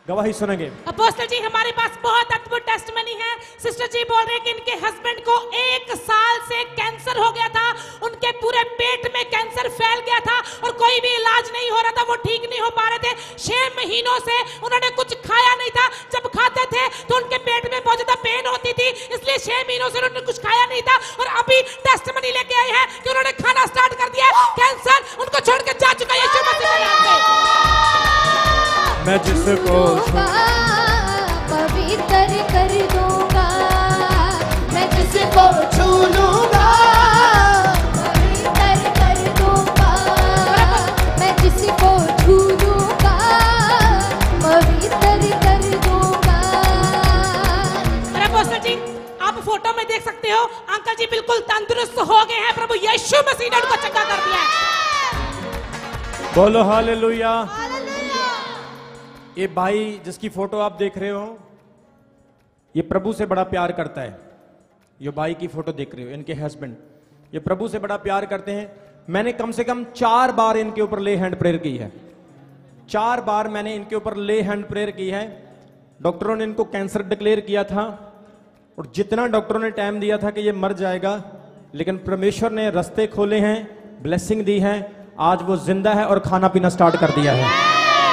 गवाही सुनेंगे। अपोस्टल जी हमारे पास बहुत अद्भुत टेस्टमनी है। सिस्टर जी बोल रहे हैं कि इनके हस्बैंड को 1 साल से कैंसर हो गया था, उनके पूरे पेट में कैंसर फैल गया था और कोई भी इलाज नहीं हो रहा था, वो ठीक नहीं हो पा रहे थे। 6 महीनों से उन्होंने कुछ खाया नहीं था, जब खाते थे तो उनके पेट में बहुत ज्यादा पेन होती थी, इसलिए 6 महीनों से उन्होंने कुछ खाया नहीं था और अभी टेस्टमनी लेके आए हैं कि उन्होंने खाना स्टार्ट कर दिया, कैंसर उनको छोड़ के जा चुका है यीशु मसीह के नाम से। मैं जिसको पवित्र कर दूंगा, मैं जिसको छू लूंगा पवित्र कर दूंगा, मैं जिसको छू लूंगा पवित्र कर दूंगा। अपोस्टल जी आप फोटो में देख सकते हो, अंकल जी बिल्कुल तंदुरुस्त हो गए हैं, प्रभु यीशु मसीह ने उनको चंगा कर दिया है। बोलो हालेलुया। ये भाई जिसकी फोटो आप देख रहे हो, ये प्रभु से बड़ा प्यार करता है। ये भाई की फोटो देख रहे हो, इनके हस्बैंड, ये प्रभु से बड़ा प्यार करते हैं। मैंने कम से कम 4 बार इनके ऊपर ले हैंड प्रेयर की है, 4 बार मैंने इनके ऊपर ले हैंड प्रेयर की है। डॉक्टरों ने इनको कैंसर डिक्लेयर किया था और जितना डॉक्टरों ने टाइम दिया था कि ये मर जाएगा, लेकिन परमेश्वर ने रास्ते खोले हैं, ब्लेसिंग दी है। आज वो जिंदा है और खाना पीना स्टार्ट कर दिया है।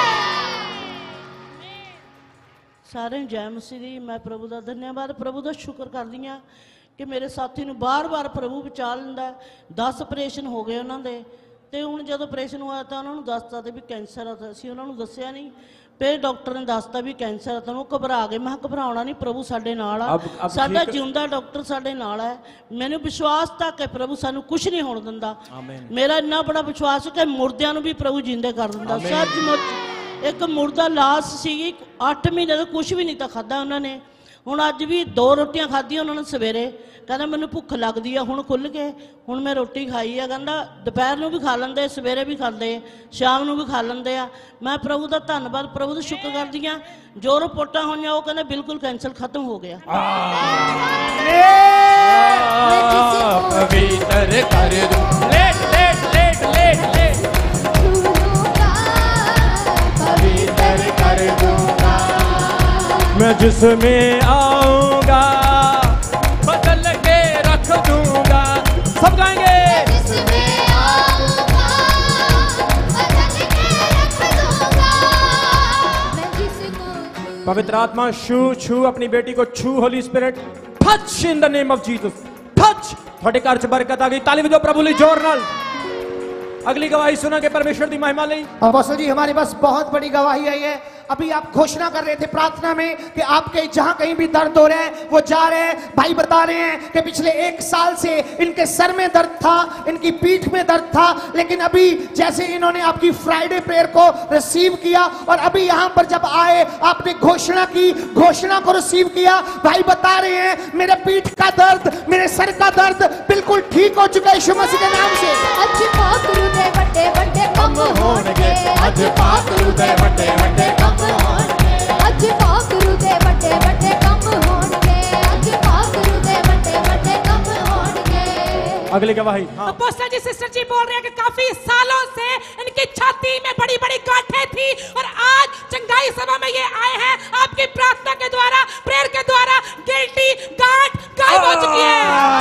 सारे जय मसीह दी। मैं प्रभु का धन्यवाद, प्रभु का शुक्र करदी हाँ कि मेरे साथी नूं बार-बार प्रभु बचा लैंदा। 10 ऑपरेशन हो गए उन्होंने, तो हुण जब ऑपरेशन हुआ तो उन्होंने दसता भी कैंसर है, असीं उन्होंने दस्सिया नहीं, फिर डॉक्टर ने दसता भी कैंसर है, तो वो घबरा गए। मैं घबराउणा नहीं, प्रभु साडे नाल आ, साडा जिउंदा डॉक्टर साडे नाल है। मैनूं विश्वास था कि प्रभु सानूं कुछ नहीं होण दिंदा। मेरा इन्ना बड़ा विश्वास है कि मुर्दियां नूं भी प्रभु जिंदे कर दिंदा। सचमुच एक मुर्दा लाश सी, 8 महीने का कुछ भी नहीं था खादा उन्होंने। हुण अज भी 2 रोटियां खाधियां उन्होंने सवेरे, कहना मैनूं भुख लगदी है, हुण खुल के हुण मैं रोटी खाई है, कहना दोपहर नूं भी खा लैंदे, सवेरे भी खांदे, शाम नूं भी खा लैंदे आ। मैं प्रभु का धन्नवाद, प्रभु का शुक्र करदी हाँ। जो रिपोर्टां होईयां वो कहंदे बिल्कुल कैंसर खत्म हो गया। पवित्र कर दूं, लेट लेट लेट लेट लेट पवित्र कर दूंगा, मैं जिसमें आऊंगा बदल के रख दूंगा। सब गाएंगे। जिसमें आऊंगा बदल के रख दूंगा, मैं जिसको पवित्र आत्मा छू अपनी बेटी को छू। Holy spirit touch in the name of Jesus, touch. थोड़े घर च बरकत आ गई। ताली बजाओ प्रभु लई जोर नाल। अगली गवाही सुना के परमेश्वर दी महिमा लई। अपोस्टल जी हमारे पास बहुत बड़ी गवाही आई है। अभी आप घोषणा कर रहे थे प्रार्थना में कि आपके जहां कहीं भी दर्द हो रहे हैं वो जा रहे हैं। भाई बता रहे हैं कि पिछले 1 साल से इनके सर में दर्द था, इनकी पीठ में दर्द था, लेकिन अभी जैसे इन्होंने आपकी फ्राइडे प्रेयर को रिसीव किया और अभी यहां पर जब आए आपने घोषणा की, घोषणा को रिसीव किया। भाई बता रहे हैं मेरे पीठ का दर्द, मेरे सर का दर्द बिल्कुल ठीक हो चुका है यीशु मसीह के नाम से। अज पाकरू दे बड़े बड़े कम होणगे, अज पाकरू दे बड़े बड़े कम होणगे, अज पाकरू दे बड़े बड़े कम होणगे, अज पाकरू दे बड़े बड़े कम होणगे। अगली गवाही। अपोस्टल जी सिस्टर जी बोल रहे हैं कि काफी सालों से इनकी छाती में बड़ी बड़ी गांठें थी और आज चंगाई सभा में ये आए हैं। आपकी प्रार्थना के द्वारा, प्रेयर के द्वारा गिल्टी गांठ गायब हो चुकी है।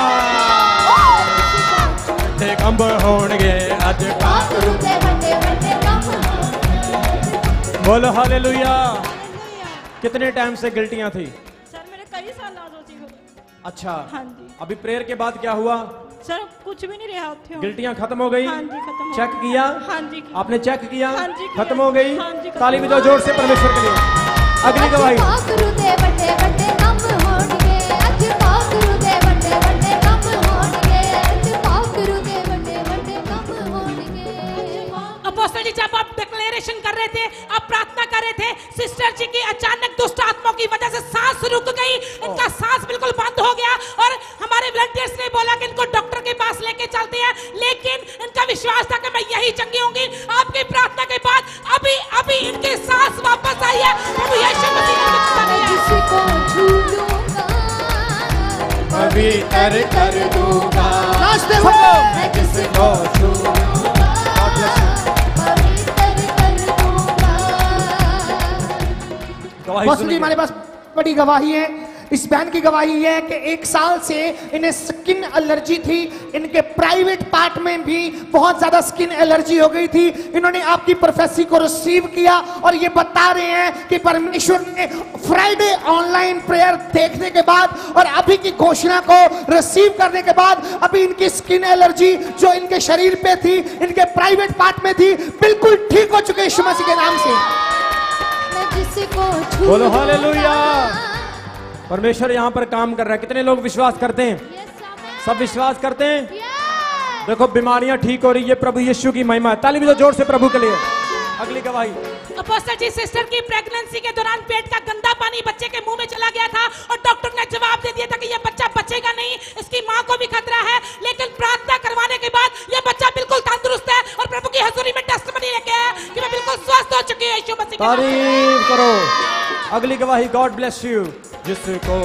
कम होणगे अज पाकरू दे बड़े बड़े कम होणगे। बोलो हालेलुया। कितने टाइम से गिल्टियां थी? सर मेरे कई साल हो गए। अच्छा, हाँ जी। अभी प्रेयर के बाद क्या हुआ? सर कुछ भी नहीं रहा उत्थे। गिल्टियां खत्म हो गई? हाँ जी खत्म हो चेक गई। किया? हाँ जी किया। आपने चेक किया? हाँ जी किया। खत्म हो गई? हाँ जी, खत्म ताली हो बजाओ जोर से परमेश्वर के लिए। अगली गवाही। पाकरू दे बड़े बड़े कम होणगे, अज पाकरू दे बड़े बड़े कम होणगे, अज पाकरू दे बड़े बड़े कम होणगे। अपोस्टल जी जब आप डिक्लेरेशन कर रहे थे, आप प्रार्थना कर रहे थे, सिस्टर जी की अचानक दुष्ट आत्माओं की वजह से सांस रुक गई, इनका सांस बिल्कुल बंद हो गया और हमारे वॉलंटियर्स ने बोला कि इनको डॉक्टर के पास लेके चलते हैं, लेकिन इनका विश्वास था कि मैं यही चंगी होंगी। आपकी प्रार्थना के बाद अभी अभी इनकी सांस वापस आई है। प्रभु यीशु मसीह ने इनको छुड़ा दिया। जिसको छू लूंगा पवित्र कर दूंगा, मैं जिसको छू लूंगा पवित्र कर दूंगा। गवाही बस जी सुनेंगे। हमारे पास बड़ी गवाही है। इस बहन की गवाही ये है कि 1 साल से इन्हें स्किन एलर्जी थी, इनके प्राइवेट पार्ट में भी बहुत ज्यादा स्किन एलर्जी हो गई थी। इन्होंने आपकी प्रोफेसी को रिसीव किया और ये बता रहे हैं कि परमेश्वर ने फ्राइडे ऑनलाइन प्रेयर देखने के बाद और अभी की घोषणा को रिसीव करने के बाद अभी इनकी स्किन एलर्जी जो इनके शरीर पे थी, इनके प्राइवेट पार्ट में थी, बिल्कुल ठीक हो चुके यीशु मसीह के नाम से। मैं जिसको छू बोलो हालेलुया। लूंगा। परमेश्वर यहाँ पर काम कर रहा है। कितने लोग विश्वास करते हैं? Yes, amen. सब विश्वास करते हैं? Yes. देखो बीमारियां ठीक हो रही है, प्रभु यीशु की महिमा है। ताली भी दो जोर से प्रभु के लिए। अगली गवाही। अपोस्टल जी, सिस्टर की प्रेगनेंसी के दौरान पेट का गंदा पानी बच्चे के मुंह में चला गया था और डॉक्टर ने जवाब दे दिया था कि यह बच्चा बचेगा नहीं, इसकी मां को भी खतरा है। लेकिन प्रार्थना करवाने के बाद यह बच्चा बिल्कुल तंदुरुस्त है और प्रभु की हजूरी में टेस्टिमनी लेके आया कि मैं बिल्कुल स्वस्थ हो चुकी हूं यीशु मसीह के नाम से। तारीफ करो। अगली गवाही। God bless you. जिसको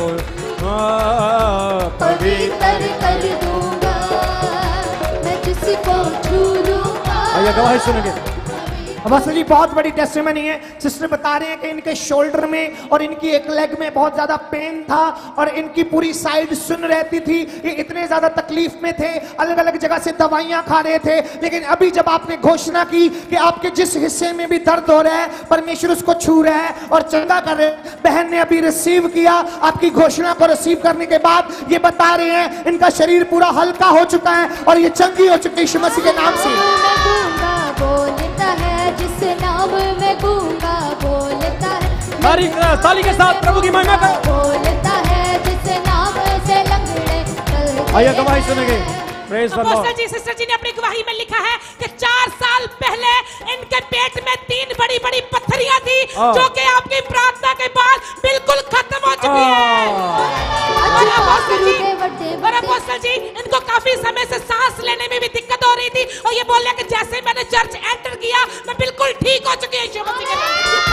पवित्र कर दूंगा, मैं जिसको छू लूंगा। आइए गवाही सुनेंगे। अवसर जी बहुत बड़ी टेस्टिमनी है। सिस्टर बता रहे हैं कि इनके शोल्डर में और इनकी एक लेग में बहुत ज्यादा पेन था और इनकी पूरी साइड सुन रहती थी। ये इतने ज्यादा तकलीफ में थे, अलग अलग जगह से दवाइयां खा रहे थे। लेकिन अभी जब आपने घोषणा की कि आपके जिस हिस्से में भी दर्द हो रहा है परमेश्वर उसको छू रहा है और चंगा कर रहे हैं। बहन ने अभी रिसीव किया। आपकी घोषणा को रिसीव करने के बाद ये बता रहे हैं इनका शरीर पूरा हल्का हो चुका है और ये चंगी हो चुकी है यीशु मसीह के नाम से। मैं गूंगा बोलता है, जिस नाम में गूंगा बोलता है। ताली के साथ प्रभु की महिमा करो। बोलता है, जिस नाम से लंगड़े चलते आइए गवाही सुनेंगे। Praise the apostle lord. Ji, sister ji ने अपनी गवाही में लिखा है कि 4 साल पहले इनके पेट में 3 बड़ी बड़ी पत्थरियां थी जो कि आपकी प्रार्थना के बाद बिल्कुल खत्म हो चुकी है। और अपोस्टल जी इनको काफी समय से सांस लेने में भी दिक्कत हो रही थी और ये बोल रहे कि जैसे मैंने चर्च एंटर किया मैं बिल्कुल ठीक हो चुकी हूं यीशु मसीह के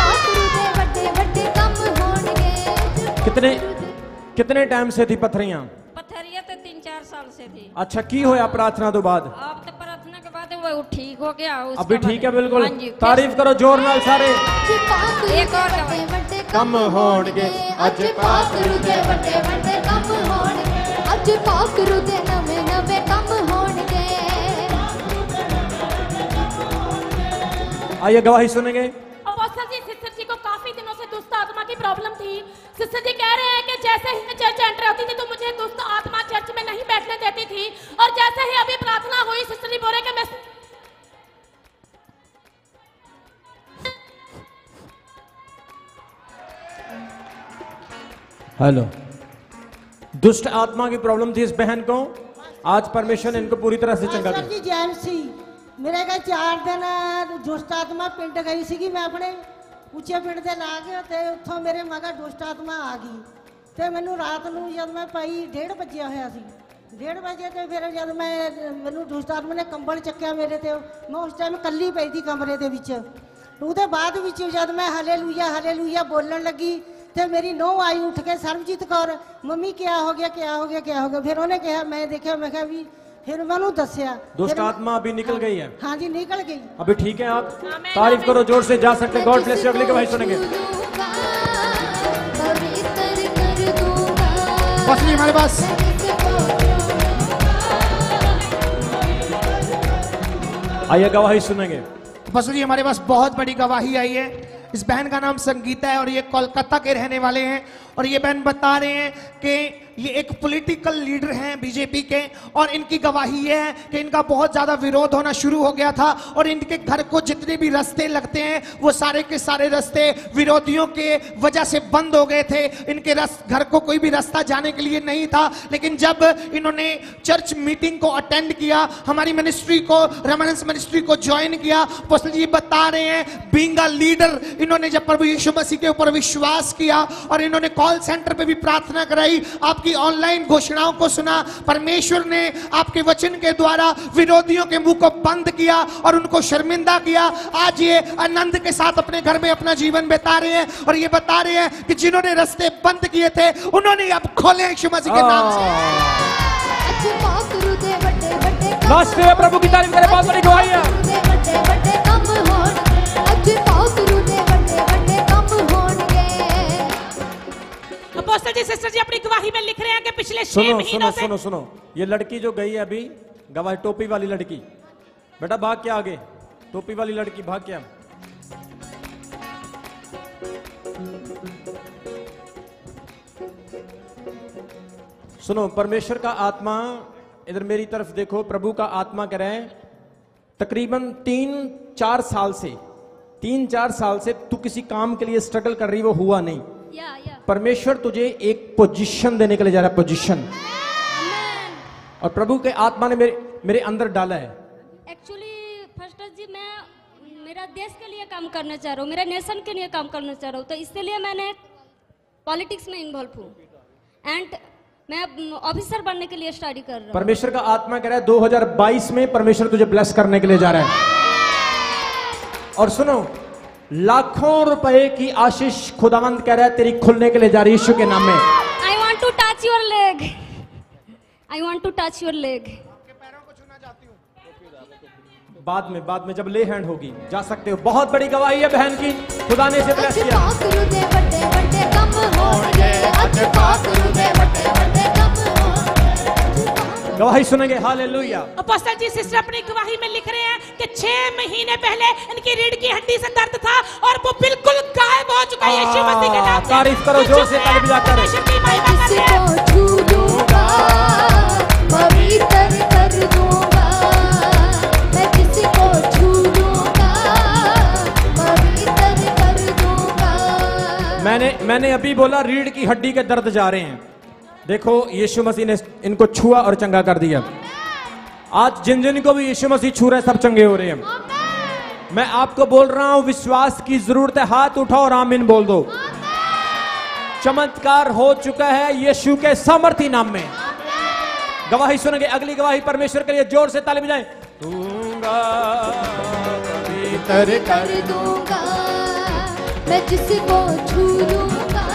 नाम से। कितने टाइम से थी पत्थरियां? पत्थरिया तो 3-4 साल से थी। अच्छा, की होया प्रार्थना तो बाद? अब तो प्रार्थना के बाद वो ठीक हो गया। उसके अभी बाद- ठीक है बिल्कुल। हाँ जी, तारीफ करो जोर नाल सारे। एक और गवाही। कम होणगे अज पाकरू दे बड़े बड़े कम होणगे, अज पाकरू दे नवे नवे कम होणगे। आइए गवाही सुनेंगे। अपोस्टल जी, सिस्टर जी को काफी दिनों से दुष्ट आत्मा की प्रॉब्लम थी। सिस्टर जी कह रहे हैं कि जैसे ही मैं चर्च एंटर होती थी तो मुझे दुष्ट आत्मा चर्च में नहीं बैठने देती थी और जैसे ही अभी प्रार्थना हुई सिस्टर जी बोल रहे कि मैं हेलो। दुष्ट आत्मा की प्रॉब्लम थी इस बहन को, आज परमेश्वर ने इनको पूरी तरह से चंगा ਸਰ किया। ਜੀ ਜੈਮ ਸੀ ਮੇਰੇ ਕੋਲ 4 ਦਿਨ ਦੁਸ਼ਟ ਆਤਮਾ ਪਿੰਡ ਗਈ ਸੀਗੀ ਮੈਂ ਆਪਣੇ ਉੱਚੇ ਪਿੰਡ ਦੇ ਲਾ ਕੇ ਤੇ ਉੱਥੋਂ ਮੇਰੇ ਮਗਾ ਦੁਸ਼ਟ ਆਤਮਾ ਆ ਗਈ ਤੇ ਮੈਨੂੰ ਰਾਤ ਨੂੰ ਜਦ ਮੈਂ ਪਈ 1:30 ਵਜੇ ਹੋਇਆ ਸੀ 1:30 ਵਜੇ ਤੇ ਫਿਰ ਜਦ ਮੈਂ ਮੈਨੂੰ ਦੁਸ਼ਟ ਆਤਮਾ ਨੇ ਕੰਬਲ ਚੱਕਿਆ ਮੇਰੇ ਤੇ ਮੈਂ ਉਸ ਟਾਈਮ ਕੱਲੀ ਪਈ ਸੀ ਕਮਰੇ ਦੇ ਵਿੱਚ ਉਹਦੇ ਬਾਅਦ ਵਿੱਚ ਜਦ ਮੈਂ ਹਾਲੇਲੂਇਆ ਬੋਲਣ ਲੱਗੀ ਤੇ ਮੇਰੀ ਨੂੰਹ ਆਈ ਉੱਠ ਕੇ ਸਰਬਜੀਤ ਕੌਰ ਮੰਮੀ ਕੀ ਹੋ ਗਿਆ ਫਿਰ ਉਹਨੇ ਕਿਹਾ ਮੈਂ ਦੇਖਿਆ ਮੈਂ ਕਿਹਾ ਵੀ फिर मैंने दसिया दुष्ट आत्मा अभी निकल गई है। हाँ जी निकल गई। अभी ठीक है आप? तारीफ करो जोर से, जा सकते। God bless you. अगली गवाही सुनेंगे। बस नहीं हमारे पास। आइए गवाही सुनेंगे। बस जी हमारे पास बहुत बड़ी गवाही आई है। इस बहन का नाम संगीता है और ये कोलकाता के रहने वाले हैं और ये बहन बता रहे हैं कि ये एक पॉलिटिकल लीडर हैं बीजेपी के और इनकी गवाही ये है कि इनका बहुत ज्यादा विरोध होना शुरू हो गया था और इनके घर को जितने भी रास्ते लगते हैं वो सारे के सारे रास्ते विरोधियों के वजह से बंद हो गए थे। इनके घर को कोई भी रास्ता जाने के लिए नहीं था। लेकिन जब इन्होंने चर्च मीटिंग को अटेंड किया, हमारी मिनिस्ट्री को, रेमानेंस मिनिस्ट्री को ज्वाइन किया, अपोस्टल जी बता रहे हैं बीइंग अ लीडर इन्होंने जब प्रभु यीशु मसीह के ऊपर विश्वास किया और इन्होंने कॉल सेंटर पे भी प्रार्थना कराई, आपकी ऑनलाइन घोषणाओं को सुना, परमेश्वर ने आपके वचन के द्वारा विरोधियों के मुंह को बंद किया और उनको शर्मिंदा किया। आज ये आनंद के साथ अपने घर में अपना जीवन बिता रहे हैं और ये बता रहे हैं कि जिन्होंने रास्ते बंद किए थे उन्होंने अब खोले यीशु मसीह के नाम से। नाचते हुए प्रभु की तारीफ करें। बहुत बड़ी गवाही है। अपोस्टल जी सिस्टर जी अपनी गवाही में लिख रहे हैं कि पिछले 6 सुनो महीनों सुनो से सुनो सुनो, ये लड़की जो गई है अभी गवाही, टोपी वाली लड़की, बेटा भाग क्या आगे, टोपी वाली लड़की भाग क्या। सुनो, परमेश्वर का आत्मा इधर मेरी तरफ देखो, प्रभु का आत्मा कह रहे हैं तकरीबन 3-4 साल से तू किसी काम के लिए स्ट्रगल कर रही, वो हुआ नहीं। या परमेश्वर तुझे एक पोजीशन देने के लिए जा रहा है, पोजीशन, और प्रभु के आत्मा ने मेरे अंदर डाला है। एक्चुअली फर्स्ट जी मैं मेरा देश के लिए काम करना चाह रहा हूँ, मेरा नेशन के लिए काम करना चाह रहा हूँ, तो इसलिए मैंने पॉलिटिक्स में इन्वॉल्व हूँ एंड मैं ऑफिसर बनने के लिए स्टडी कर रहा हूँ। परमेश्वर का आत्मा कह रहा है 2022 में परमेश्वर तुझे ब्लेस करने के लिए जा रहा है। और सुनो, लाखों रुपए की आशीष खुदावंद कह रहा है तेरी खुलने के लिए जा रही है यीशु के नाम में। I want to touch your leg, I want to touch your leg. बाद में जब ले हैंड होगी जा सकते हो। बहुत बड़ी गवाही है बहन की, खुदा ने इसे ब्लेस अज किया। पाकरू दे बड़े बड़े कम होणगे, अज पाकरू दे बड़े बड़े कम होणगे। गवाही सुनेंगे, हालेलुया। अपोस्टल जी सिस्टर अपनी गवाही में लिख रहे हैं कि 6 महीने पहले इनकी रीढ़ की हड्डी से दर्द था और वो बिल्कुल गायब हो चुका है यीशु मसीह के नाम से। तारीफ करो जोर से, ताली बजाकर। परमेश्वर की महिमा कर रहे हैं। जिसको छू लूंगा पवित्र कर दूंगा, मैं जिसको छू लूंगा पवित्र कर दूंगा। मैंने अभी बोला रीढ़ की हड्डी के दर्द जा रहे हैं। देखो यीशु मसीह ने इनको छुआ और चंगा कर दिया। आज जिन जिन को भी यीशु मसीह छू रहे हैं सब चंगे हो रहे हैं। मैं आपको बोल रहा हूं विश्वास की जरूरत है, हाथ उठाओ और आमीन बोल दो। चमत्कार हो चुका है यीशु के सामर्थी नाम में। गवाही सुनेंगे, अगली गवाही परमेश्वर के लिए जोर से ताली बजाएं। दूंगा पवित्र कर दूंगा, मैं जिसको छू लूंगा।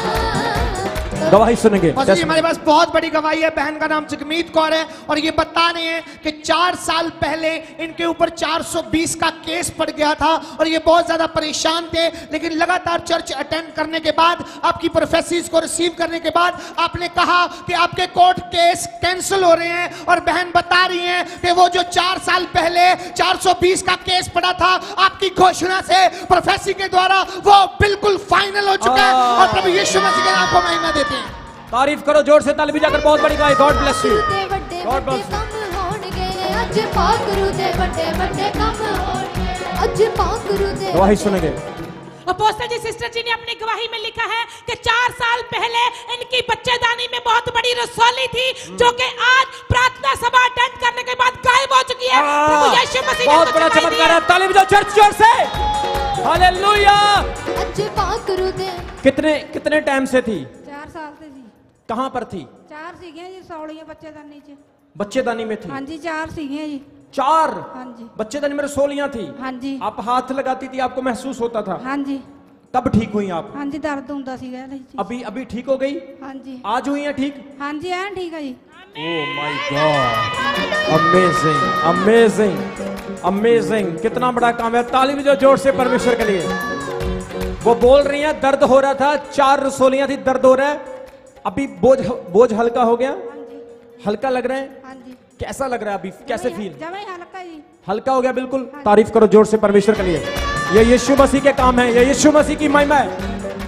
गवाही सुनेंगे। जी हमारे पास बहुत बड़ी गवाही है। बहन का नाम जगमीत कौर है और ये बता रहे हैं कि 4 साल पहले इनके ऊपर 420 का केस पड़ गया था और ये बहुत ज्यादा परेशान थे, लेकिन लगातार चर्च अटेंड करने के बाद, आपकी प्रोफेसीज को रिसीव करने के बाद आपने कहा कि आपके कोर्ट केस कैंसिल हो रहे हैं। और बहन बता रही हैं कि वो जो 4 साल पहले 420 का केस पड़ा था, आपकी घोषणा से प्रोफेसी के द्वारा वो बिल्कुल फाइनल हो चुका है और प्रभु यीशु मसीह के नाम को महिमा देते हैं। तारीफ करो जोर से, ताली बजाकर। बहुत बड़ी गवाही। God bless you. God bless you. अज पाकरू दे बड़े बड़े कम होणगे, अज पाकरू दे। गवाही सुनेंगे। अपोस्टल जी सिस्टर जी ने अपनी गवाही में लिखा है कि 4 साल पहले इनकी बच्चेदानी में बहुत बड़ी रसौली थी जो कि आज प्रार्थना सभा अटेंड करने के बाद गायब हो चुकी है। प्रभु यीशु मसीह ने बहुत बड़ा उनको चमत्कार है। ताली बजाओ चर्च जोर से, हालेलुया। अज पाकरू दे। कितने टाइम से थी? 4 साल से जी। कहां पर थी? 4 सीगे जी, सौड़ियां बच्चेदानी च। बच्चेदानी में थी? हाँ जी 4 सीगे जी। 4? हाँ जी। बच्चेदानी में रसोलियां थी? हाँ जी। आप हाथ लगाती थी, आपको महसूस होता था? हाँ जी। कब ठीक हुई आप? हाँ जी दर्द होता सीगा जी। अभी ठीक हो गई? हाँ जी। आज हुई है ठीक? हाँ जी ऐन ठीक है जी। Oh my God, amazing amazing amazing. कितना बड़ा काम है। ताली बजाओ जोर से परमेश्वर के लिए। वो बोल रही हैं दर्द हो रहा था, 4 रसोलियां थी, दर्द हो रहा है, अभी बोझ हल्का हो गया? हल्का लग रहा है? हाँ जी। कैसा लग रहा है अभी? कैसे फील? जब हल्का जी। हल्का हो गया बिल्कुल। तारीफ करो जोर से परमेश्वर के लिए। ये यीशु मसीह के काम है, ये यीशु मसीह की महिमा है।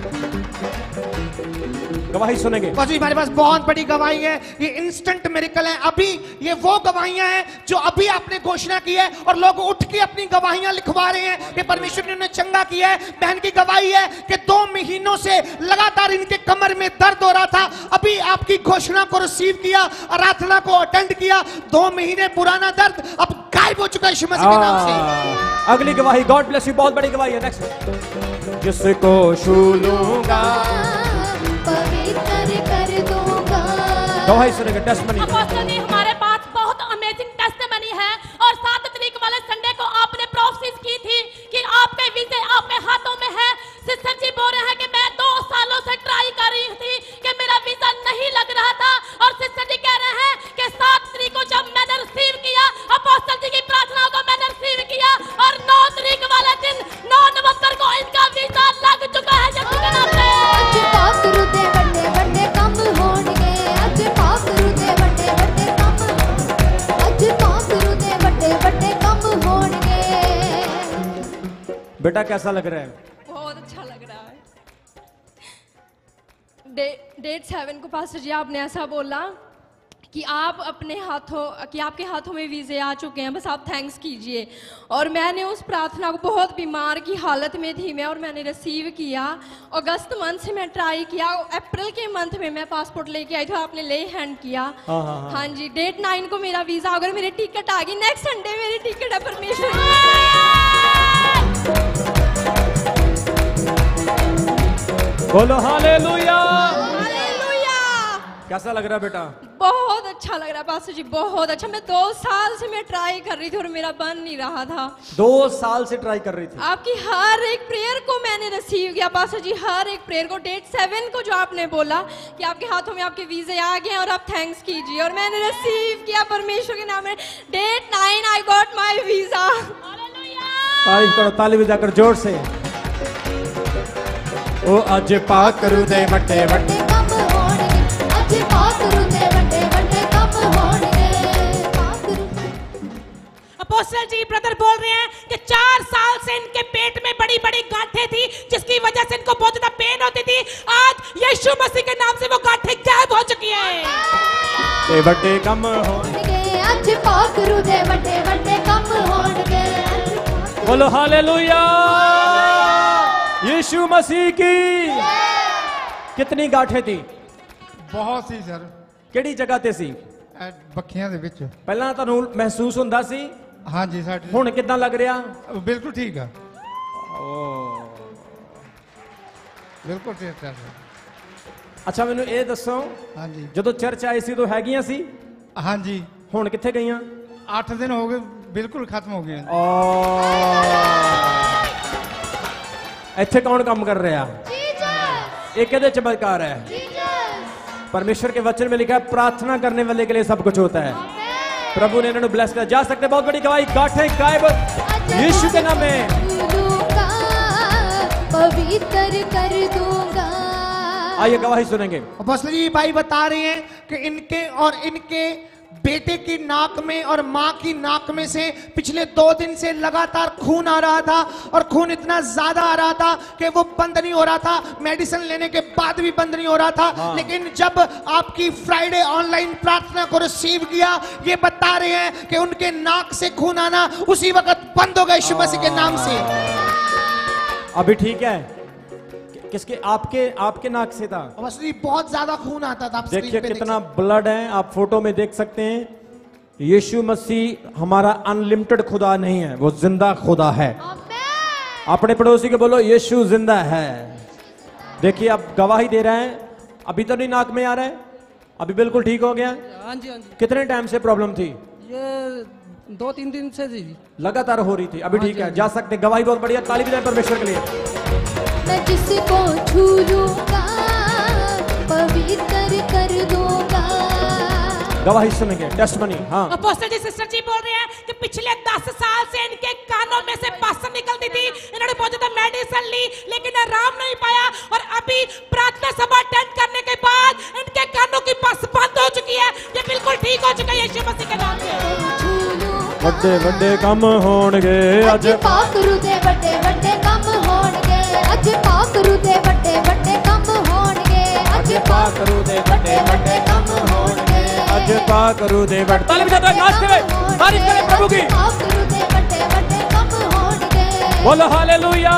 गवाही सुनेंगे। जी हमारे पास बहुत बड़ी गवाही है। ये इंस्टेंट मिरेकल है। अभी ये वो गवाहियां हैं जो अभी आपने घोषणा की है और लोग उठ के अपनी गवाहियां लिखवा रहे हैं कि परमेश्वर ने उन्हें चंगा किया है। बहन की गवाही है कि 2 महीनों से लगातार इनके कमर में दर्द हो रहा था, अभी आपकी घोषणा को रिसीव किया, आराधना को अटेंड किया, 2 महीने पुराना दर्द अब गायब हो चुका है यीशु मसीह के नाम से। अगली गवाही, गॉड ब्लेस यू। बहुत बड़ी गवाही है। नेक्स्ट। जिसको छू लूंगा पवित्र कर दूंगा। गवाही सुनेंगे। टेस्टमनी। अपोस्टल जी हमारे पास बहुत अमेजिंग टेस्टमनी है और 7 तारीख वाले संडे को आपने प्रोफेसिस की थी कि आपके वीजे आपके हाथों में है। सिस्टर जी बोल रहे हैं कि मैं 2 सालों से ट्राई कर रही थी कि मेरा वीजा नहीं लग रहा था और सिस्टर जी कह रहे हैं कि 7 तारीख को जब मैंने रिसीव किया, अपोस्टल जी की प्रार्थनाओं को मैंने रिसीव किया और 9 तारीख वाले दिन 9 नवंबर को इनका वीजा लग चुका है यीशु के नाम से। अज पाकरू दे बड़े बड़े कम बेटा कैसा लग रहा है? बहुत अच्छा लग रहा है। डेट 7 को पास्टर जी आपने ऐसा बोला कि आपके हाथों में वीज़े आ चुके हैं, बस आप थैंक्स कीजिए। और मैंने उस प्रार्थना को, बहुत बीमार की हालत में थी मैं, और मैंने रिसीव किया। अगस्त मंथ से मैं ट्राई किया, अप्रैल के मंथ में मैं पासपोर्ट लेके आई थी, आपने ले हैंड किया। हाँ जी, डेट 9 को मेरा वीज़ा होगा, मेरी टिकट आ गई। नेक्स्ट संडे मेरी टिकट है। परमेश्वर बोलो हालेलुया। हालेलुया। कैसा लग रहा है बेटा? बहुत अच्छा लग रहा है पास्टर जी, बहुत अच्छा। मैं 2 साल से मैं ट्राई कर रही थी और मेरा बन नहीं रहा था। 2 साल से ट्राई कर रही थी? आपकी हर एक प्रेयर को मैंने रिसीव किया पास्टर जी, हर एक प्रेयर को। डेट 7 को जो आपने बोला कि आपके हाथों में आपके वीज़े आ गए और आप थैंक्स कीजिए, और मैंने रिसीव किया परमेश्वर के नाम में। Date 9 I got my visa. तारीफ करो, ताली बजाकर जोर से। ओ अज पा करू दे वड्डे वड्डे कम होणगे, अज पा करू दे वड्डे वड्डे कम होणगे, पा करू। अपोस्टल जी ब्रदर बोल रहे हैं कि 4 साल से इनके पेट में बड़ी बड़ी गांठें थी, जिसकी वजह से इनको बहुत ज्यादा पेन होती थी। आज यीशु मसीह के नाम से वो गांठें गायब हो चुकी है। दे वड्डे कम होणगे, अज पा करू दे वड्डे वड्डे कम होणगे। बोलो हालेलुया। यीशु मसीह की। कितनी गांठें थी? बहुत सी सर। ਕਿਹੜੀ ਜਗ੍ਹਾ ਤੇ ਸੀ? ਬੱਖੀਆਂ ਦੇ ਵਿੱਚ। ਪਹਿਲਾਂ ਤੁਹਾਨੂੰ ਮਹਿਸੂਸ ਹੁੰਦਾ ਸੀ? ਹਾਂਜੀ ਸਾਡੇ। ਹੁਣ ਕਿੱਦਾਂ ਲੱਗ ਰਿਹਾ? ਬਿਲਕੁਲ ਠੀਕ ਆ। ਬਿਲਕੁਲ ਠੀਕ ਆ। ਅੱਛਾ ਮੈਨੂੰ ਇਹ ਦੱਸੋ, ਹਾਂਜੀ, ਜਦੋਂ ਚਰਚ ਆਏ ਸੀ ਉਦੋਂ ਹੈਗੀਆਂ ਸੀ? ਹਾਂਜੀ। ਹੁਣ ਕਿੱਥੇ ਗਈਆਂ? 8 ਦਿਨ ਹੋ ਗਏ, ਬਿਲਕੁਲ ਖਤਮ ਹੋ ਗਏ। ਇੱਥੇ ਕੌਣ ਕੰਮ ਕਰ ਰਿਹਾ? ਇਹ ਕਿਹਦੇ ਚਮਤਕਾਰ है? परमेश्वर के वचन में लिखा है प्रार्थना करने वाले के लिए सब कुछ होता है। प्रभु ने इन्होंने ब्लेस किया। जा सकते, बहुत बड़ी गवाही। गांठें गायब यीशु के नाम में। पवित्र कर दूंगा। आइए गवाही सुनेंगे। अपोस्तल जी भाई बता रहे हैं कि इनके और इनके बेटे की नाक में और माँ की नाक में से पिछले 2 दिन से लगातार खून आ रहा था, और खून इतना ज्यादा आ रहा था कि वो बंद नहीं हो रहा था। मेडिसिन लेने के बाद भी बंद नहीं हो रहा था। लेकिन जब आपकी फ्राइडे ऑनलाइन प्रार्थना को रिसीव किया, ये बता रहे हैं कि उनके नाक से खून आना उसी वक्त बंद हो गया यीशु मसीह के नाम से। अभी ठीक है? किसके? आपके नाक से था? बहुत ज्यादा खून आता था। देखिए कितना ब्लड है, आप फोटो में देख सकते हैं। यीशु मसीह हमारा अनलिमिटेड खुदा नहीं है, वो जिंदा खुदा है। अपने पड़ोसी को बोलो यीशु जिंदा है। देखिए अब गवाही दे रहा है। अभी तो नहीं नाक में आ रहा है? अभी बिल्कुल ठीक हो गया? हाँ जी, हाँ जी। कितने टाइम से प्रॉब्लम थी? ये 2-3 दिन से थी, लगातार हो रही थी। अभी ठीक है, जा सकते। गवाही बहुत बढ़िया, ताली बजाएं परमेश्वर के लिए। मैं जिसको छू लूंगा पवित्र कर दूंगा। गवाही सुनेंगे, टेस्टमनी। हाँ अपोस्टल जी सिस्टर जी बोल रहे हैं कि पिछले 10 साल से इनके कानों में से पस निकलती थी। इन्होंने बहुत ज्यादा मेडिसिन ली लेकिन आराम नहीं पाया, और अभी प्रार्थना सभा अटेंड करने के बाद इनके कानों की पस बंद हो चुकी है। ये बिल्कुल ठीक हो चुका है यीशु मसीह के नाम से। ਵੱਡੇ ਵੱਡੇ ਕੰਮ ਹੋਣਗੇ ਅੱਜ ਪਾਕਰੂ ਦੇ ਵੱਡੇ ਵੱਡੇ ਕੰਮ ਹੋਣਗੇ। ਅੱਜ ਪਾਕਰੂ ਦੇ ਵੱਡੇ ਵੱਡੇ ਕੰਮ ਹੋਣਗੇ। ਅੱਜ ਪਾਕਰੂ ਦੇ ਵੱਡੇ ਵੱਡੇ ਕੰਮ ਹੋਣਗੇ। ਅੱਜ ਪਾਕਰੂ ਦੇ ਵੱਡੇ। ਤਾਲੀ ਬਜਾते हैं, नाचते हुए तारीफ करें प्रभु की। ਪਾਕਰੂ ਦੇ ਵੱਡੇ ਵੱਡੇ ਕੰਮ ਹੋਣਗੇ। बोलो हालेलुया।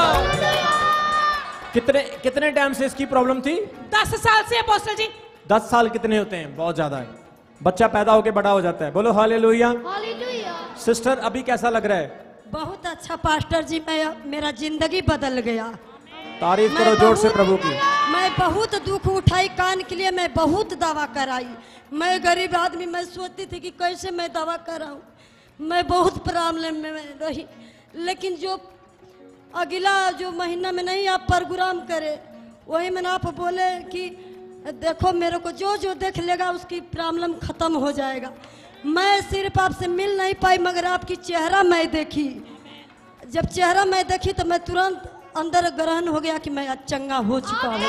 कितने टाइम से इसकी प्रॉब्लम थी? 10 साल से अपोस्टल जी। 10 साल कितने होते हैं? बहुत ज्यादा है। बच्चा पैदा होके बड़ा हो जाता है। बोलो हालेलुया। सिस्टर अभी कैसा लग रहा है? बहुत अच्छा पास्टर जी, मेरा जिंदगी बदल गया। तारीफ करो जोर से प्रभु की। मैं बहुत दुख उठाई, कान के लिए मैं बहुत दवा कराई। मैं गरीब आदमी, मैं सोचती थी कि कैसे मैं दवा कराऊं। मैं बहुत प्रॉब्लम में रही, लेकिन जो अगला जो महीना में नहीं आप प्रोग्राम करे, वही मैंने आप बोले कि देखो मेरे को जो जो देख लेगा उसकी प्रॉब्लम खत्म हो जाएगा। मैं सिर्फ आपसे मिल नहीं पाई, मगर आपकी चेहरा मैं देखी। जब चेहरा मैं देखी तो मैं तुरंत अंदर ग्रहण हो गया कि मैं आज चंगा हो चुका हूँ।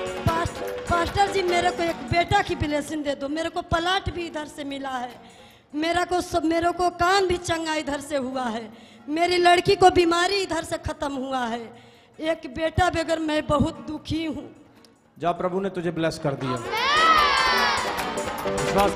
पास्टर जी मेरे को एक बेटा की ब्लेसिंग दे दो। मेरे को प्लाट भी इधर से मिला है, मेरे को काम भी चंगा इधर से हुआ है। मेरी लड़की को बीमारी इधर से खत्म हुआ है। एक बेटा बगैर मैं बहुत दुखी हूँ। जा, प्रभु ने तुझे ब्लेस कर दिया। विश्वास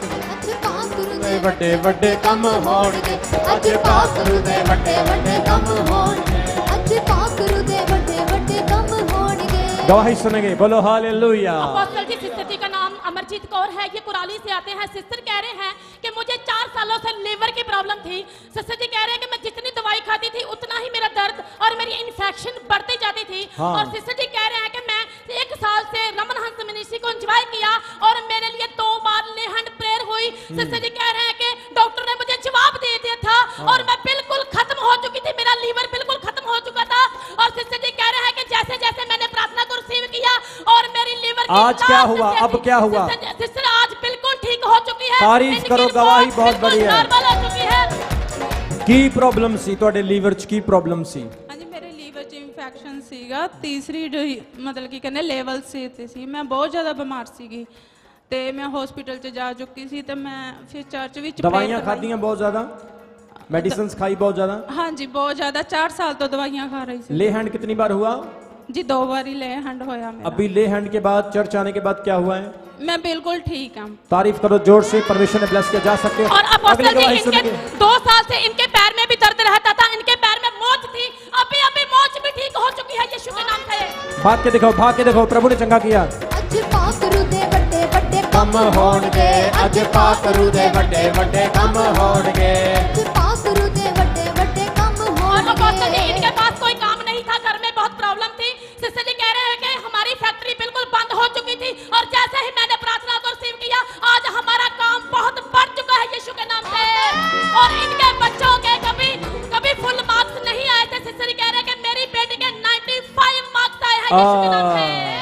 कर। ਵੱਡੇ ਵੱਡੇ ਕੰਮ ਹੋਣਗੇ ਅੱਜ ਪਾਕਰੂ ਦੇ ਵੱਡੇ ਵੱਡੇ ਕੰਮ ਹੋਣਗੇ ਅੱਜ ਪਾਕਰੂ ਦੇ ਵੱਡੇ ਵੱਡੇ ਕੰਮ ਹੋਣਗੇ। गवाही सुनेंगे, बोलो hallelujah. Apostle ji sister ji का नाम अमरजीत कौर है, ये कुराली से आते हैं। सिस्टर कह रहे हैं कि मुझे 4 सालों से लिवर की प्रॉब्लम थी। सिस्टर जी कह रहे हैं कि मैं जितनी दवाई खाती थी उतना ही मेरा दर्द और मेरी इन्फेक्शन बढ़ती जाती थी। हाँ। और सिस्टर जी कह रहे हैं कि मैं 1 साल से रमन हंस मिनिस्ट्री को एंजॉय किया और मेरे लिए 2 बार ले हैंड प्रेयर हुई। सिस्टर जी कह रहे हैं कि डॉक्टर ने मुझे जवाब दे दिया था और मैं बिल्कुल खत्म हो चुकी थी, मेरा लीवर बिल्कुल खत्म हो चुका था। और सिस्टर जी कह रहे हैं कि जैसे जैसे मैंने प्रार्थना को रिसीव किया और मेरी लीवर की आज क्या हुआ, अब क्या हुआ? सिस्टर आज बिल्कुल ठीक हो चुकी है। तारीफ करो, गवाही बहुत बड़ी है। नॉर्मल हो चुकी है। की प्रॉब्लम सी ਤੁਹਾਡੇ ਲੀਵਰ 'ਚ ਕੀ ਪ੍ਰੋਬਲਮ ਸੀ? ਹਾਂਜੀ, ਮੇਰੇ ਲੀਵਰ 'ਚ ਇਨਫੈਕਸ਼ਨ ਸੀਗਾ, ਤੀਸਰੀ ਮਤਲਬ ਕਿ ਕਹਿੰਦੇ ਲੈਵਲ ਤੇ ਸੀ। ਮੈਂ ਬਹੁਤ ਜ਼ਿਆਦਾ ਬਿਮਾਰ ਸੀਗੀ ਤੇ ਮੈਂ ਹਸਪੀਟਲ 'ਚ ਜਾ ਚੁੱਕੀ ਸੀ ਤੇ ਮੈਂ ਫਿਰ ਚਰਚ ਵਿੱਚ ਦਵਾਈਆਂ ਖਾਧੀਆਂ ਬਹੁਤ ਜ਼ਿਆਦਾ, मेडिसिन खाई बहुत ज्यादा? ਹਾਂਜੀ, ਬਹੁਤ ਜ਼ਿਆਦਾ। 4 ਸਾਲ ਤੋਂ ਦਵਾਈਆਂ ਖਾ ਰਹੀ ਸੀ। ले हैंड कितनी बार हुआ जी? 2 बार ही ले हैंड होया मेरा। अभी ले हैंड के बाद चर्च आने के बाद क्या हुआ है? मैं बिल्कुल ठीक हूँ। तारीफ करो जोर से, परमेश्वर ने ब्लेस किया। जा सकते हो। और अपोस्टल जी इनके 2 साल से इनके पैर में भी दर्द रहता था, इनके पैर में मोच थी, अभी मोच भी ठीक हो चुकी है यीशु के नाम से। भाग के दिखाओ, भाग के दिखाओ, प्रभु ने चंगा किया। ਅੱਜ ਪਾਕਰੂ ਦੇ ਵੱਡੇ ਵੱਡੇ ਕੰਮ ਹੋਣਗੇ, ਅੱਜ ਪਾਕਰੂ ਦੇ ਵੱਡੇ ਵੱਡੇ ਕੰਮ ਹੋਣਗੇ। ਅੱਜ ਪਾਕਰੂ ਦੇ ਵੱਡੇ ਵੱਡੇ ਕੰਮ और अपोस्टल जी ਹੋਣਗੇ। इनके पास कोई काम नहीं था, घर में बहुत प्रॉब्लम थी। सिस्टर जी कह रहे हैं कि हमारी फैक्ट्री बिल्कुल बंद हो चुकी थी और जैसे ही मैंने प्रार्थना को रिसीव किया आज हमारा काम बहुत बढ़ चुका है यीशु के नाम से। और इनके बच्चों के कभी फुल मार्क्स नहीं आए थे। सिस्टर जी कह रहे हैं कि मेरी बेटी के 95 मार्क्स आए हैं यीशु के नाम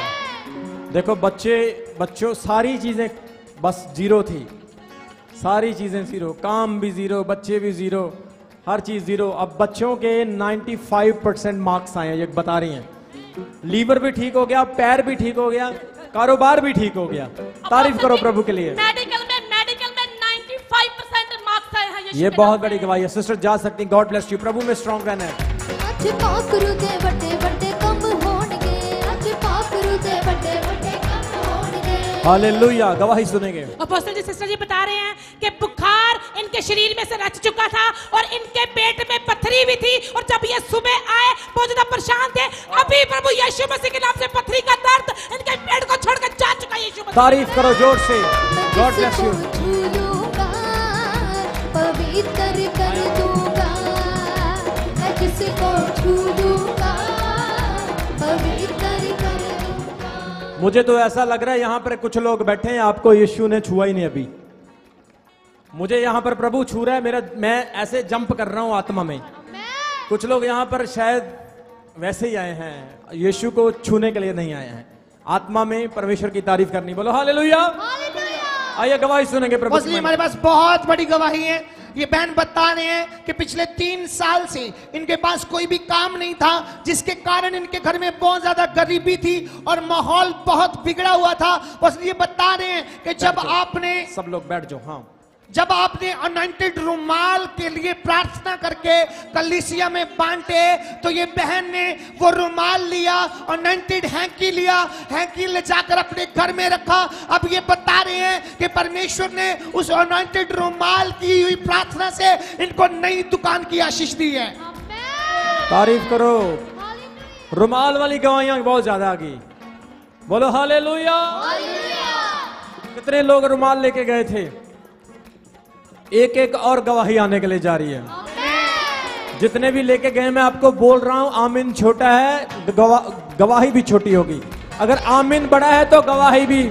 से। देखो बच्चों सारी चीजें बस जीरो थी, सारी चीजें जीरो, काम भी जीरो, बच्चे भी जीरो, हर चीज जीरो। अब बच्चों के 95% मार्क्स आए हैं, ये बता रही हैं। लीवर भी ठीक हो गया, पैर भी ठीक हो गया, कारोबार भी ठीक हो गया। तारीफ करो प्रभु के लिए। मेडिकल में 95% मार्क्स आए हैं ये बहुत बड़ी गवाही है। सिस्टर जा सकती, गॉड ब्लेस यू। प्रभु में स्ट्रॉन्ग रहना है। ਅੱਜ ਪਾਕਰੂ ਦੇ ਵੱਡੇ ਵੱਡੇ ਕੰਮ ਹੋਣਗੇ ਅੱਜ ਪਾਕਰੂ ਦੇ ਵੱਡੇ ਵੱਡੇ ਕੰਮ ਹੋਣਗੇ। हालेलुया। गवाही सुनेंगे। अपोस्टल जी सिस्टर जी बता रहे हैं कि बुखार इनके शरीर में से रच चुका था और इनके पेट में पथरी भी थी। और जब ये सुबह आए बहुत ज्यादा परेशान थे, अभी प्रभु यीशु मसीह के नाम से पथरी का दर्द इनके पेट को छोड़कर जा चुका है यीशु मसीह। तारीफ करो जोर से, गॉड ब्लेस यू। पवित्र कर दूंगा मैं किसी को छू दूंगा पवित्र कर दूंगा। मुझे तो ऐसा लग रहा है यहाँ पर कुछ लोग बैठे हैं, आपको यीशु ने छुआ ही नहीं अभी। मुझे यहाँ पर प्रभु छू रहा है, मैं ऐसे जंप कर रहा हूँ आत्मा में। कुछ लोग यहाँ पर शायद वैसे ही आए हैं, यीशु को छूने के लिए नहीं आए हैं, आत्मा में परमेश्वर की तारीफ करनी। बोलो हालेलुया। आइए गवाही सुनेंगे प्रभु। हमारे पास बहुत बड़ी गवाही है। ये बहन बता रहे हैं कि पिछले 3 साल से इनके पास कोई भी काम नहीं था, जिसके कारण इनके घर में बहुत ज्यादा गरीबी थी और माहौल बहुत बिगड़ा हुआ था। बस ये बता रहे हैं कि जब आपने, सब लोग बैठ जाओ, हाँ, जब आपने अनॉइंटेड रुमाल के लिए प्रार्थना करके कलीसिया में बांटे तो ये बहन ने वो रुमाल लिया, अनॉइंटेड हैंकी लिया, हैंकी ले जाकर अपने घर में रखा। अब ये बता रहे हैं कि परमेश्वर ने उस अनॉइंटेड रुमाल की हुई प्रार्थना से इनको नई दुकान की आशीष दी है। तारीफ करो। रुमाल वाली गवाहियां बहुत ज्यादा आ गई। बोलो हालेलुया। कितने लोग रुमाल लेके गए थे? एक एक और गवाही आने के लिए जा रही है। जितने भी लेके गए, मैं आपको बोल रहा हूं, आमीन छोटा है, गवाही भी छोटी होगी। अगर आमीन बड़ा है तो गवाही भी।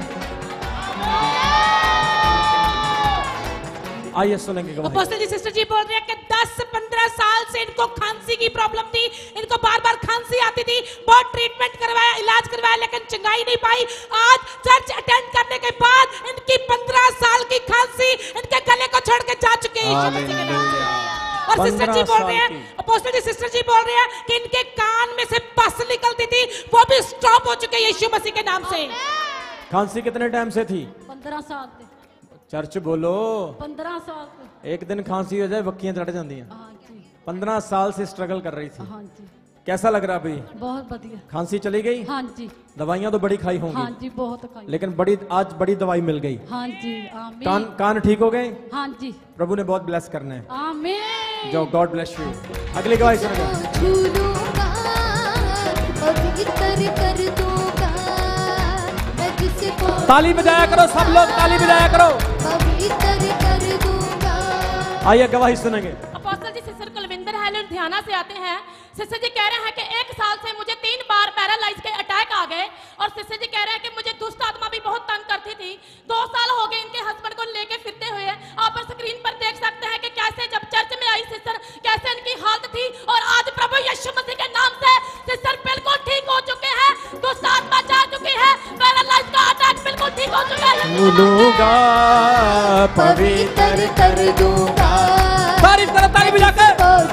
आइए सुनेंगे गवाही। अपोस्टल जी सिस्टर जी बोल रहे हैं कि 10-15 साल से इनको खांसी की प्रॉब्लम थी, इनको बार बार खांसी आती थी, बहुत ट्रीटमेंट करवाया, इलाज करवाया, लेकिन चंगाई नहीं पाई। आज चर्च अटेंड करने के बाद इनकी 15 साल की खांसी इनके गले को छोड़ के जा चुके हैं यीशु मसीह के नाम से। और सिस्टर जी बोल रहे हैं, अपोस्टल जी सिस्टर जी बोल रहे हैं कि इनके कान में से पस निकलती थी, वो भी स्टॉप हो चुके हैं यीशु मसीह के नाम से। खांसी कितने टाइम से थी? 15 साल से। चर्च बोलो। 15 साल से। एक दिन खांसी हो जाए बक्कियां चढ़ जाती हैं। हाँ जी। 15 साल से स्ट्रगल कर रही थी। हाँ जी। कैसा लग रहा अभी? बहुत बढ़िया। खांसी चली गई? हाँ जी। दवाइयां तो बड़ी खाई होंगी। हाँ जी बहुत खाई। लेकिन आज बड़ी दवाई मिल गई। हाँ जी आमीन। कान ठीक हो गए? हाँ जी। प्रभु ने बहुत ब्लेस करना है। आमीन। जो गॉड ब्लेस यू। अगली गवाही सुनिए। ताली बजाया करो सब लोग, ताली बजाया करो। आइए गवाही सुनेंगे। अपोस्टल जी सिस्टर कुलविंदर है, लुधियाना से आते हैं। सिस्टर जी कह रहे हैं कि 1 साल से मुझे 3 बार पैरालाइज के अटैक आ गए और सिस्टर जी कह रहे हैं कि मुझे दुष्ट आत्मा भी बहुत तंग करती थी। 2 साल हो गए इनके हस्बैंड को लेके फिरते हुए। आप स्क्रीन पर देख सकते हैं कि कैसे जब चर्च में आई सिस्टर कैसे इनकी हालत थी और आज प्रभु यीशु मसीह के नाम से सिस्टर बिल्कुल ठीक हो चुके हैं। दुष्ट आत्मा जा चुकी है, पैरालाइज का अटैक बिल्कुल ठीक हो चुका है। छूलूंगा पवित्र कर दूंगा। तारीफ करो ताली बजाकर।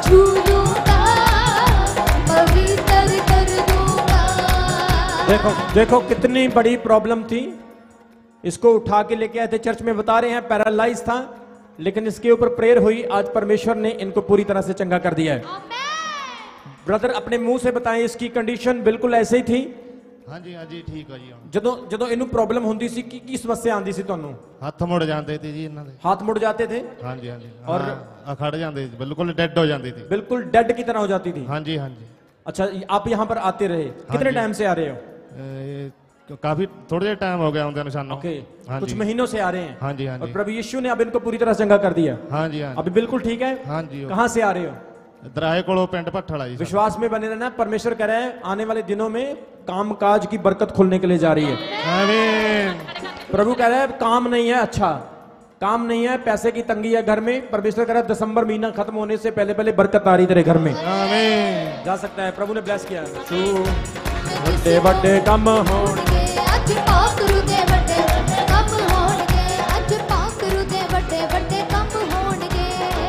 देखो कितनी बड़ी प्रॉब्लम थी। इसको उठा के लेके आए थे चर्च में, बता रहे हैं पैरालाइज था, लेकिन इसके ऊपर प्रेयर हुई। आज परमेश्वर ने इनको पूरी तरह से चंगा कर दिया है। ब्रदर अपने मुंह से बताएं, इसकी कंडीशन बिल्कुल ऐसे ही थी? हाँ जी ठीक है जी। ਜਦੋਂ ਇਹਨੂੰ ਪ੍ਰੋਬਲਮ ਹੁੰਦੀ ਸੀ ਕੀ ਸਮੱਸਿਆ ਆਂਦੀ ਸੀ ਤੁਹਾਨੂੰ? ਹੱਥ ਮੁੜ ਜਾਂਦੇ ਸੀ ਜੀ ਇਹਨਾਂ ਦੇ। हाथ मुड़ जाते थे? हाँ जी और खड़ जाते थे, बिल्कुल डेड हो जाती थी। बिल्कुल डेड की तरह हो जाती थी? हाँ जी। अच्छा आप यहाँ पर आते रहे, कितने टाइम से आ रहे हो? काफी थोड़े टाइम हो गया उनका निशान। ओके, कुछ महीनों से आ रहे हैं। हाँ जी। और प्रभु यीशु ने अब इनको पूरी तरह चंगा कर दिया? हाँ जी। अभी बिल्कुल ठीक है? हाँ जी। कहाँ से आ रहे हो? दराहे कोलो पिंड भट्ठल जी। विश्वास में बने रहना। परमेश्वर कह रहा है आने वाले दिनों में कामकाज की बरकत खुलने के लिए जा रही है। आमीन। प्रभु कह रहा है काम नहीं है, अच्छा काम नहीं है, पैसे की तंगी है घर में। परमेश्वर कह रहा है दिसंबर महीना खत्म होने से पहले पहले बरकत आ रही तेरे घर में। आमीन। जा सकता है, प्रभु ने ब्लेस किया। बड़े बड़े कम होंगे अज पाकरू दे बड़े बड़े कम होंगे। अज पाकरू दे बड़े बड़े कम होंगे।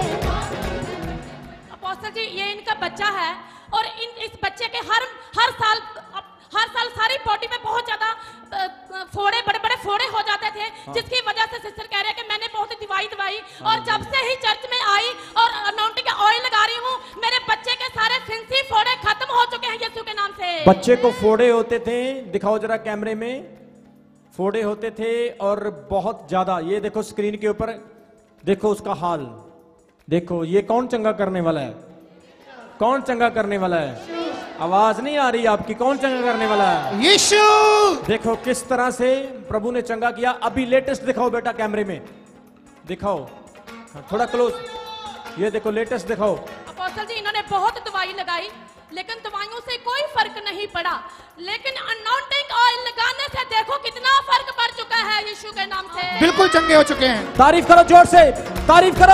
अपोस्टल जी ये इनका बच्चा है और इस बच्चे के हर साल सारी बॉडी में बहुत ज्यादा फोड़े, बड़े बड़े फोड़े हो जाते थे। जिसकी वजह से सिस्टर कह रहे हैं कि मैंने बहुत दवाई और जब से ही चर्च में आई और अनाउंटिंग का ऑयल लगा रही हूँ, मेरे बच्चे के सारे फिंसी फोड़े खत्म हो चुके हैं यीशु के नाम से। बच्चे को फोड़े होते थे, दिखाओ जरा कैमरे में, फोड़े होते थे और बहुत ज्यादा। ये देखो स्क्रीन के ऊपर, देखो उसका हाल देखो। ये कौन चंगा करने वाला है? कौन चंगा करने वाला है? आवाज नहीं आ रही आपकी, कौन चंगा करने वाला है? यीशु। देखो किस तरह से प्रभु ने चंगा किया। अभी लेटेस्ट दिखाओ बेटा, कैमरे में दिखाओ, थोड़ा क्लोज। ये देखो लेटेस्ट दिखाओ। अपोस्टल जी इन्होंने बहुत दवाई लगाई लेकिन दवाइयों से कोई फर्क नहीं पड़ा, लेकिन अनाउंटिंग ऑयल लगाने से देखो कितना फर्क पड़ चुका है यीशु के नाम से। बिल्कुल चंगे हो चुके हैं। तारीफ करो जोर से, तारीफ करो।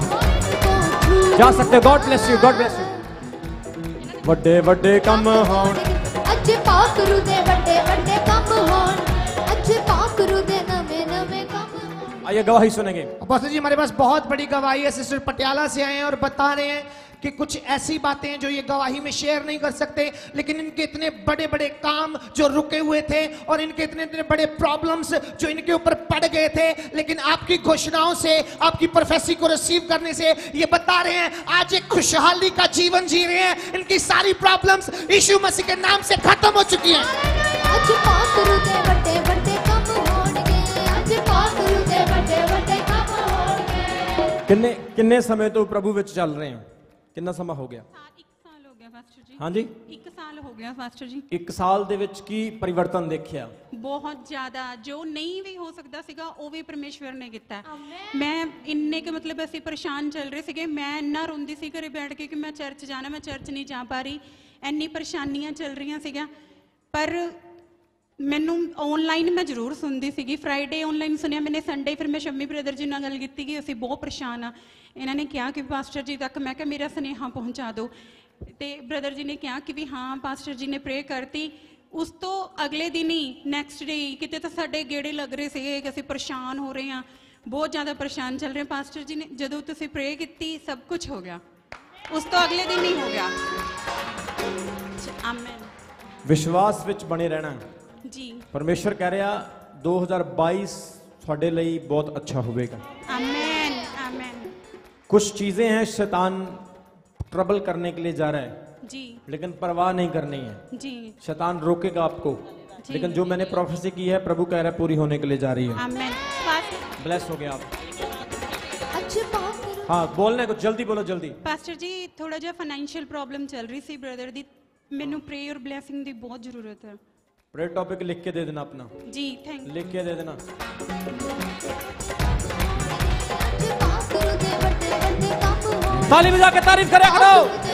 जा सकते हो। God bless you, God bless you. बड़े बड़े कम होन अज पाकरू दे बड़े बड़े कम होन। अज पाकरू दे नवे नवे कम होन। आइए गवाही सुनेंगे। अपोस्टल जी हमारे पास बहुत बड़ी गवाही है। सिस्टर पटियाला से आए हैं और बता रहे हैं कि कुछ ऐसी बातें हैं जो ये गवाही में शेयर नहीं कर सकते, लेकिन इनके इतने बड़े बड़े काम जो रुके हुए थे और इनके इतने इतने बड़े प्रॉब्लम्स जो इनके ऊपर पड़ गए थे, लेकिन आपकी घोषणाओं से, आपकी प्रोफेसी को रिसीव करने से ये बता रहे हैं आज एक खुशहाली का जीवन जी रहे हैं। इनकी सारी प्रॉब्लम्स यीशु मसीह के नाम से खत्म हो चुकी हैं। अज पाकरू दे बड़े बड़े कम होंगे। अज पाकरू दे बड़े बड़े कम होंगे। किन्ने समय तो प्रभु विच चल रहे हैं? कितना समा हो गया? 1 साल हो गया पास्टर जी। हाँ जी 1 साल हो गया पास्टर जी। 1 ਸਾਲ ਦੇ ਵਿੱਚ ਕੀ ਪਰਿਵਰਤਨ ਦੇਖਿਆ? ਬਹੁਤ ਜ਼ਿਆਦਾ, ਜੋ ਨਹੀਂ ਵੀ ਹੋ ਸਕਦਾ ਸੀਗਾ ਉਹ ਵੀ ਪਰਮੇਸ਼ਵਰ ਨੇ ਕੀਤਾ। ਮੈਂ ਇੰਨੇ ਕਿ ਮਤਲਬ ਅਸੀਂ ਪਰੇਸ਼ਾਨ ਚੱਲ ਰਹੇ ਸੀਗੇ, ਮੈਂ ਇੰਨਾ ਰੋਂਦੀ ਸੀ ਘਰੇ ਬੈਠ ਕੇ ਕਿ ਮੈਂ ਚਰਚ ਜਾਣਾ, ਮੈਂ ਚਰਚ ਨਹੀਂ ਜਾ ਪਾ ਰਹੀ, ਇੰਨੀ ਪਰੇਸ਼ਾਨੀਆਂ ਚੱਲ ਰਹੀਆਂ ਸੀਗੀਆਂ। ਪਰ ਮੈਨੂੰ ਆਨਲਾਈਨ ਮੈਂ ਜ਼ਰੂਰ ਸੁਣਦੀ ਸੀਗੀ, ਫਰਾਈਡੇ ਆਨਲਾਈਨ ਸੁਣਿਆ ਮੈਨੇ, ਸੰਡੇ ਫਿਰ ਮੈਂ ਸ਼ੰਮੀ ਬ੍ਰਦਰ ਜੀ ਨਾਲ ਗੱਲ ਕੀਤੀ ਕਿ ਅਸੀਂ ਬਹੁਤ ਪਰੇਸ਼ਾਨ ਆ। ਇਹਨਾਂ ਨੇ ਕਿਹਾ ਕਿ ਪਾਸਟਰ ਜੀ ਤੱਕ, ਮੈਂ ਕਿਹਾ ਮੇਰਾ ਸੁਨੇਹਾ ਪਹੁੰਚਾ ਦਿਓ, ਤੇ ਬ੍ਰਦਰ ਜੀ ਨੇ ਕਿਹਾ ਕਿ ਵੀ ਹਾਂ ਪਾਸਟਰ ਜੀ ਨੇ ਪ੍ਰੇ ਕਰਤੀ। ਉਸ ਤੋਂ ਅਗਲੇ ਦਿਨ ਹੀ ਨੈਕਸਟ ਡੇ ਕਿਤੇ ਤਾਂ ਸਾਡੇ ਗੇੜੇ ਲੱਗ ਰਹੇ ਸੀਗੇ ਕਿ ਅਸੀਂ ਪਰੇਸ਼ਾਨ ਹੋ ਰਹੇ ਹਾਂ, ਬਹੁਤ ਜ਼ਿਆਦਾ ਪਰੇਸ਼ਾਨ ਚੱਲ ਰਹੇ। ਪਾਸਟਰ ਜੀ ਨੇ ਜਦੋਂ ਤੁਸੀਂ ਪ੍ਰੇ ਕੀਤੀ ਸਭ ਕੁਝ ਹੋ ਗਿਆ, ਉਸ ਤੋਂ ਅਗਲੇ ਦਿਨ ਹੀ ਹੋ ਗਿਆ। ਆਮੇਨ। ਵਿਸ਼ਵਾਸ ਵਿੱਚ ਬਣੇ ਰਹਿਣਾ ਜੀ। परमेश्वर कह रहा 2022 ਤੁਹਾਡੇ ਲਈ ਬਹੁਤ ਅੱਛਾ ਹੋਵੇਗਾ। आमेन आमेन। कुछ चीजें हैं शैतान ट्रबल करने के लिए जा रहा है जी लेकिन परवाह नहीं करनी है। जी शैतान रोकेगा आपको, जी। लेकिन जो मैंने प्रोफेसी की है प्रभु कह रहा है पूरी होने के लिए जा रही है। आमेन। ब्लेस हो गया आप। हाँ बोलना है कुछ, जल्दी बोलो जल्दी। ਪਾਸਟਰ ਜੀ ਥੋੜਾ ਜਿਹਾ ਫਾਈਨੈਂਸ਼ੀਅਲ ਪ੍ਰੋਬਲਮ ਚੱਲ ਰਹੀ ਸੀ ਬ੍ਰਦਰ ਦੀ, ਮੈਨੂੰ ਪ੍ਰੇਅਰ ਬਲੇਸਿੰਗ ਦੀ ਬਹੁਤ ਜ਼ਰੂਰਤ ਹੈ। प्रेयर टॉपिक लिख के दे देना अपना। जी थैंक लिख के दे देना। ताली बजा के तारीफ करे करो।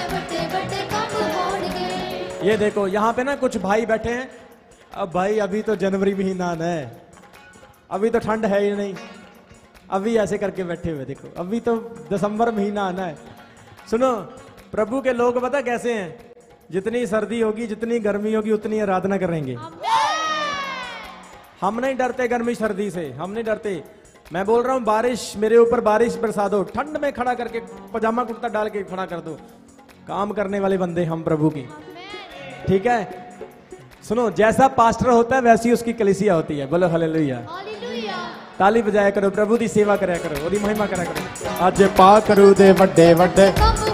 ये देखो यहाँ पे ना कुछ भाई बैठे हैं। अब भाई अभी तो जनवरी महीना आना है, अभी तो ठंड है ही नहीं, अभी ऐसे करके बैठे हुए देखो, अभी तो दिसंबर महीना आना है। सुनो प्रभु के लोग पता कैसे हैं, जितनी सर्दी होगी जितनी गर्मी होगी उतनी आराधना करेंगे। हम नहीं डरते गर्मी सर्दी से, हम नहीं डरते। मैं बोल रहा हूं बारिश मेरे ऊपर बारिश बरसा दो, ठंड में खड़ा करके पजामा कुर्ता डाल के खड़ा कर दो, काम करने वाले बंदे हम प्रभु की। ठीक है सुनो, जैसा पास्टर होता है वैसी उसकी कलीसिया होती है। बोलो हालेलुया। ताली बजाया करो, प्रभु की सेवा कराया करो, ओदी महिमा कराया करो। आज पा करू दे वड्डे वड्डे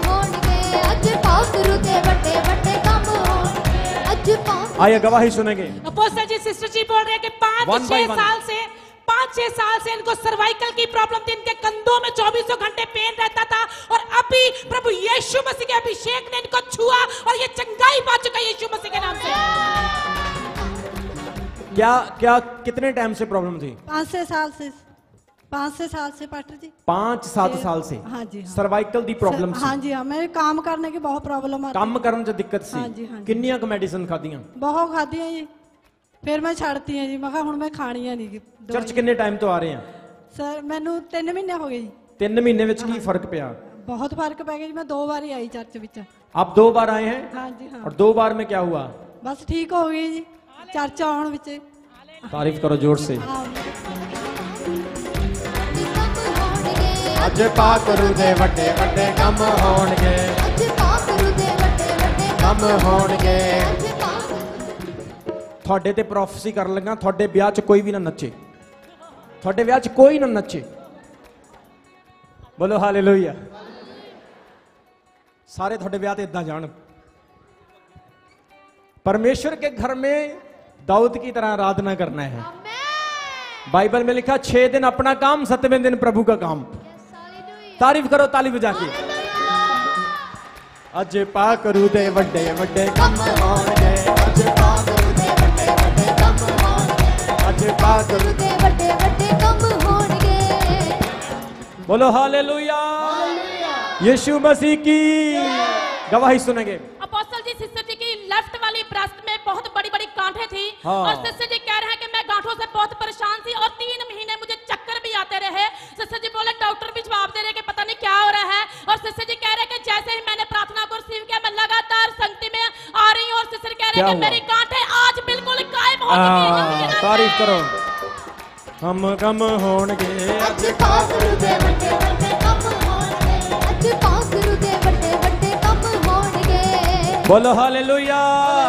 आइए गवाही सुनेंगे। अपोस्टल जी सिस्टर जी बोल रहे हैं कि 5-6 साल से इनको सर्वाइकल की प्रॉब्लम थी, इनके कंधों में 24 घंटे पेन रहता था और अभी प्रभु यीशु मसीह के अभिषेक ने इनको छुआ और ये चंगाई पा चुका यीशु मसीह के नाम से। क्या कितने टाइम से प्रॉब्लम थी? 5 साल से पास्टर जी। 5-7 साल से। हाँ जी हाँ। सर्वाइकल दी प्रॉब्लम हाँ जी हाँ, मेरे काम करने की बहुत प्रॉब्लम आ काम करने च दिक्कत सी। हाँ जी हाँ। किन्नियां मेडिसिन खादियां? बहुत खादी है जी, फिर मैं छाड़ती है जी, मैं कहा हुण मैं खाणियां नहीं। चर्च किन्ने टाइम तो आ रहे हैं? सर मैनू 3 महीने हो गए जी। 3 महीने विच की फर्क पिया? बहुत फर्क पै गया जी, मैं 2 बार ही आई चर्च विच। आप 2 बार आए हैं? हाँ जी हाँ। और 2 बार में क्या हुआ? बस ठीक हो गई जी, चर्च आउण विच। तारीफ करो जोर से। अज पा करू दे वड्डे वड्डे कम होणगे, कम होणगे। ਤੁਹਾਡੇ ਤੇ ਪ੍ਰੋਫੈਸੀ ਕਰਨ ਲੱਗਾ, ਤੁਹਾਡੇ ਵਿਆਹ 'ਚ ਕੋਈ ਵੀ ਨਾ ਨੱਚੇ, ਤੁਹਾਡੇ ਵਿਆਹ 'ਚ ਕੋਈ ਨਾ ਨੱਚੇ। बोलो हालेलुया। सारे ਤੁਹਾਡੇ ਵਿਆਹ ਤੇ ਇਦਾਂ ਜਾਣ। परमेश्वर के घर में दाऊद की तरह आराधना करना है। बाइबल में लिखा 6 दिन अपना काम, 7वें दिन प्रभु का काम। तारीफ करो ताली बजा के। अज पा करू दे वड्डे वड्डे कम होणगे, अज पा करू दे वड्डे वड्डे कम होणगे, अज पा करू दे वड्डे वड्डे कम होणगे। बोलो हालेलुया। यीशु मसीह की गवाही सुनेंगे। अपोस्टल जी सिस्टर जी की लेफ्ट वाली ब्रेस्ट में बहुत बड़ी बड़ी गांठें थी। हाँ। और सिस्टर जी कह रहे हैं कि मैं गांठों से बहुत परेशान थी और 3 महीने मुझे चक्कर भी आते रहे। सिस्टर जी बोले डॉक्टर भी जवाब दे रहे कि पता नहीं क्या हो रहा है। और सिस्टर जी कह रहे हैं कि जैसे ही मैंने प्रार्थना को रिसीव किया मैं लगातार संगति में आ रही हूँ और सिस्टर कह रहे हैं कि मेरी गांठें आज बिल्कुल कायम हो चुकी हैं। तारीफ करो। हम कम होणगे, अज पा करू दे वड्डे वड्डे कम होणगे, अज पा करू दे वड्डे वड्डे कम होणगे। बोलो हालेलुया।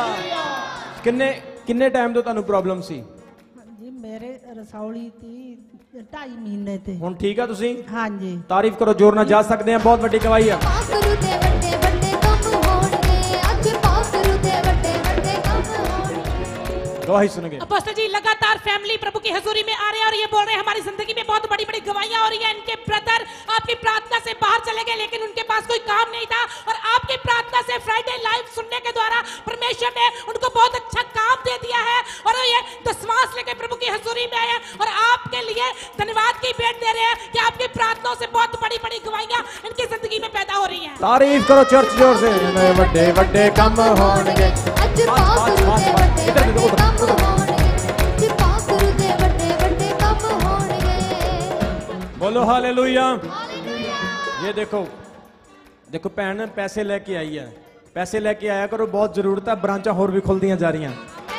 किन्ने टाइम तो ਤੁਹਾਨੂੰ ਪ੍ਰੋਬਲਮ ਸੀ? जी मेरे रसौली थी 2.5 महीने थे। ਹੁਣ ਠੀਕ ਆ ਤੁਸੀਂ? हाँ जी। ਤਾਰੀਫ ਕਰੋ, ਜ਼ੋਰ ਨਾਲ ਜਾ ਸਕਦੇ ਆ, ਬਹੁਤ ਵੱਡੀ ਗਵਾਹੀ ਆ। करू दे वड्डे वड्डे कम होणगे, अज पा करू दे वड्डे वड्डे कम होणगे। गवाही सुनेंगे। अपोस्टल जी लगातार फैमिली प्रभु की हजूरी में आ रहे हैं और ये बोल रहे हैं हमारी जिंदगी में बहुत बड़ी बड़ी गवाहियां हो रही हैं। इनके ब्रदर आपकी प्रार्थना से बाहर चले गए लेकिन उनके पास कोई काम नहीं था और आपकी प्रार्थना से फ्राइडे लाइव सुनने के द्वारा परमेश्वर ने उनको बहुत अच्छा काम दे दिया है और ये दसवांस लेके प्रभु की हजूरी में आए हैं और आपके लिए धन्यवाद की भेंट दे रहे हैं कि आपकी प्रार्थनाओं से बहुत बड़ी बड़ी गवाहियां इनकी जिंदगी में पैदा हो रही हैं। तारीफ करो चर्च जोर से। वड्डे वड्डे कम होणगे, अज पा करू दे वड्डे वड्डे कम होणगे, अज पा करू दे वड्डे वड्डे कम होणगे। बोलो हालेलुया। ये देखो देखो भैन पैसे लेके आई है, पैसे लेके आया करो, बहुत जरूरत है। ब्रांचा होर भी खुलदियां जा रही हैं।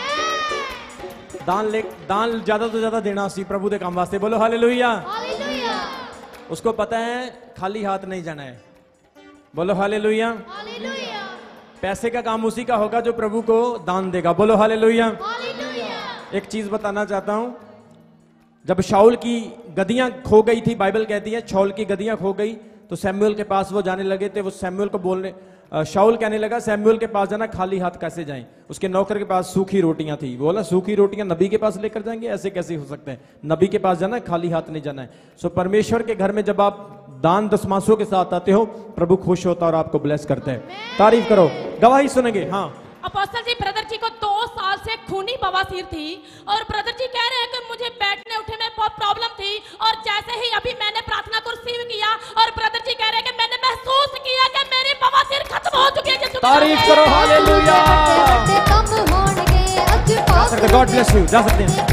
दान ज्यादा तो ज्यादा देना सी प्रभु के काम वास्ते। बोलो हालेलुया। उसको पता है खाली हाथ नहीं जाना है। बोलो हालेलुया। पैसे का काम उसी का होगा जो प्रभु को दान देगा। बोलो हालेलुया। एक चीज बताना चाहता हूं, जब शाऊल की गदियां खो गई थी, बाइबल कहती है शाऊल की गदियां खो गई, तो सैमुअल के पास वो जाने लगे थे। वो सैमुअल को बोलने, शाऊल कहने लगा सैमुअल के पास जाना, खाली हाथ कैसे जाएं? उसके नौकर के पास सूखी रोटियां थी। वो बोला सूखी रोटियां नबी के पास लेकर जाएंगे? ऐसे कैसे हो सकते हैं? नबी के पास जाना है, खाली हाथ नहीं जाना है। सो परमेश्वर के घर में जब आप दान दशमांशों के साथ आते हो, प्रभु खुश होता है और आपको ब्लेस करते हैं। तारीफ करो। गवाही सुनेंगे। हाँ, अपोस्टल जी, ब्रदर जी को 2 साल से खूनी बवासीर थी और ब्रदर जी कह रहे हैं कि मुझे बैठने उठने में बहुत प्रॉब्लम थी, और जैसे ही अभी मैंने प्रार्थना को रिसीव किया और ब्रदर जी कह रहे हैं कि मैंने महसूस किया कि मेरी बवासीर खत्म हो चुकी है। तारीफ करो। हालेलुया। God bless you. जा सकते हैं।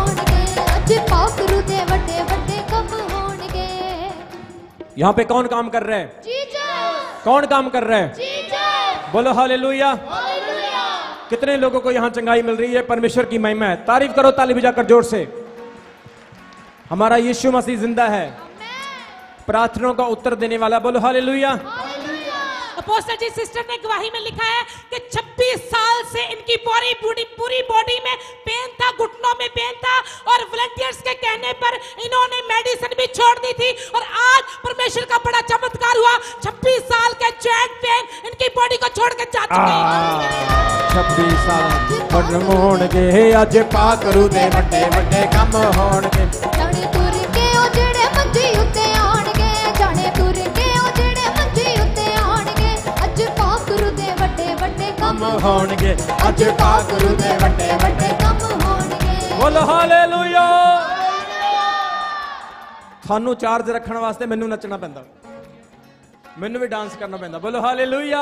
यहाँ पे कौन काम कर रहा है? कौन काम कर रहा है? बोलो हालेलुया। कितने लोगों को यहाँ चंगाई मिल रही है? परमेश्वर की महिमा है। तारीफ करो ताली बजाकर जोर से। हमारा यीशु मसीह जिंदा है, प्रार्थनाओं का उत्तर देने वाला। बोलो हालेलुया। अपोस्टल जी, सिस्टर ने गवाही में लिखा है कि 26 साल से इनकी पूरी बॉडी में पेन था, घुटनों में पेन था, और वॉलंटियर्स के कहने पर इन्होंने मेडिसिन भी छोड़ दी थी, और आज परमेश्वर का बड़ा चमत्कार हुआ। 26 साल के जॉइंट पेन इनकी बॉडी को छोड़ के जा चुके हैं। 26 साल खत्म होणगे, अज पाकरू दे वड्डे वड्डे कम होणगे। जाने तुर के ओ जेड़े मंजी उत्ते आणगे, जाने तुर के ओ जेड़े मंजी उत्ते आणगे, अज पाकरू दे वड्डे वड्डे कम होणगे, अज पाकरू दे वड्डे वड्डे कम होणगे। बोलो हालेलुया। थानू चार्ज रखने वास्ते मैनू नचना पैंदा, मैनू भी डांस करना पैंदा। बोलो हालेलुया।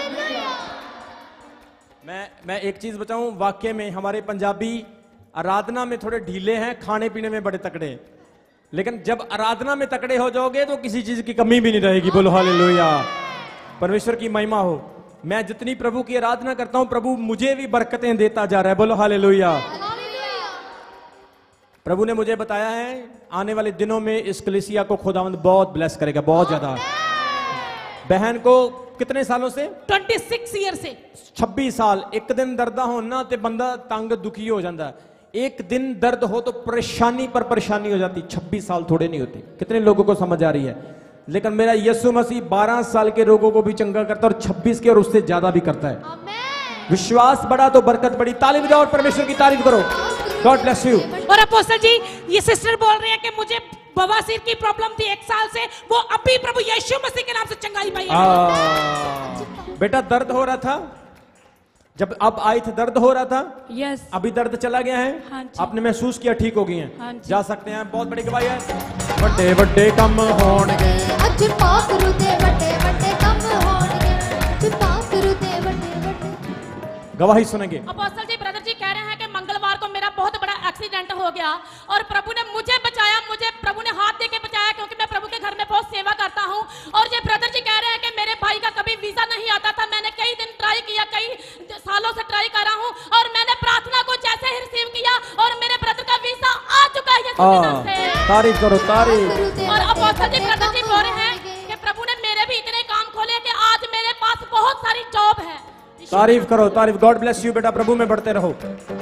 मैं एक चीज बताऊं, वाकई में हमारे पंजाबी आराधना में थोड़े ढीले हैं, खाने पीने में बड़े तकड़े हैं, लेकिन जब आराधना में तकड़े हो जाओगे तो किसी चीज की कमी भी नहीं रहेगी। बोलो हालेलुया। परमेश्वर की महिमा हो। मैं जितनी प्रभु की आराधना करता हूं, प्रभु मुझे भी बरकतें देता जा रहा है। बोलो हालेलुया। प्रभु ने मुझे बताया है आने वाले दिनों में इस कलीसिया को खुदावंद बहुत ब्लेस करेगा, बहुत ज्यादा। बहन को कितने सालों से? 26 ईयर से। 26 साल। एक दिन दर्द होना तो बंदा तंग दुखी हो जाता है। एक दिन दर्द हो तो परेशानी पर परेशानी हो जाती। 26 साल थोड़े नहीं होते। कितने लोगों को समझ आ रही है? लेकिन मेरा यीशु मसीह 12 साल के रोगों को भी चंगा करता है और 26 के और उससे ज्यादा भी करता है। विश्वास बढ़ा तो बरकत बढ़ी। ताली बजाओ और परमेश्वर की तारीफ करो। God bless you. और अपोस्टल जी, ये सिस्टर बोल रहे हैं कि मुझे बवासीर की प्रॉब्लम थी 1 साल से, वो अभी प्रभु यीशु मसीह के नाम से चंगाई पाई है। बेटा दर्द हो रहा था, जब अब आए थे दर्द हो रहा था? यस। अभी दर्द चला गया है? हाँ जी। आपने महसूस किया ठीक हो गई हैं? हाँ जी। जा सकते हैं। बहुत बड़ी गवाही है। बड़े बड़े कम होणगे, अज पाकरू दे वड्डे वड्डे कम होणगे, अज पाकरू दे वड्डे वड्डे। गवाही सुनेंगे। अपोस्टल जी, ब्रदर जी कह रहे हैं कि मंगलवार को मेरा बहुत बड़ा एक्सीडेंट हो गया और प्रभु ने मुझे बचाया, मुझे प्रभु ने हाथ देके बचाया, क्योंकि मैं प्रभु के घर में बहुत सेवा करता हूँ। और ये ब्रदर जी कह रहे हैं कि मेरे भाई का कभी वीजा नहीं आता था। मैंने कई दिन ट्राई किया, कई सालों से ट्राई कर रहा हूँ, और मैंने प्रार्थना को जैसे ही रिसीव किया और मेरे ब्रदर का वीजा आ चुका है यीशु के नाम से। तारीफ करो, तारीफ। और अपोस्टल जी, ब्रदर जी बोल रहे हैं कि प्रभु ने मेरे भी इतने काम खोले कि आज मेरे पास बहुत सारी जॉब है। तारीफ करो, तारीफ। गॉड ब्लेस यू बेटा, प्रभु में बढ़ते रहो।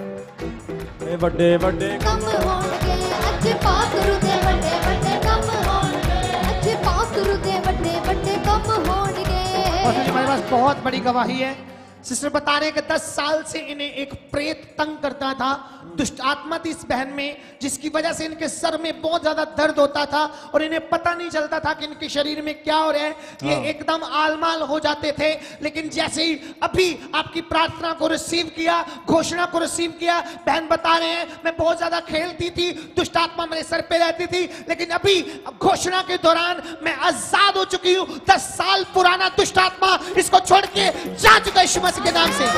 बड़े बड़े कम होणगे, अज पाकरू दे वड्डे वड्डे कम होणगे, अज पाकरू दे वड्डे वड्डे कम होणगे। और हमारे पास बहुत बड़ी गवाही है। सिस्टर बता रहे हैं कि 10 साल से इन्हें एक प्रेत तंग करता था, दुष्ट आत्मा थी इस बहन में, जिसकी वजह से इनके सर में बहुत ज्यादा दर्द होता था और इन्हें पता नहीं चलता था कि इनके शरीर में क्या हो रहा है। ये एकदम आलमाल हो जाते थे। लेकिन जैसे ही अभी आपकी प्रार्थना को रिसीव किया, घोषणा को रिसीव किया, बहन बता रहे हैं मैं बहुत ज्यादा खेलती थी, दुष्ट आत्मा मेरे सर पे रहती थी, लेकिन अभी घोषणा के दौरान मैं आजाद हो चुकी हूँ। 10 साल पुराना दुष्ट आत्मा इसको छोड़ के जा चुका है के नाम से।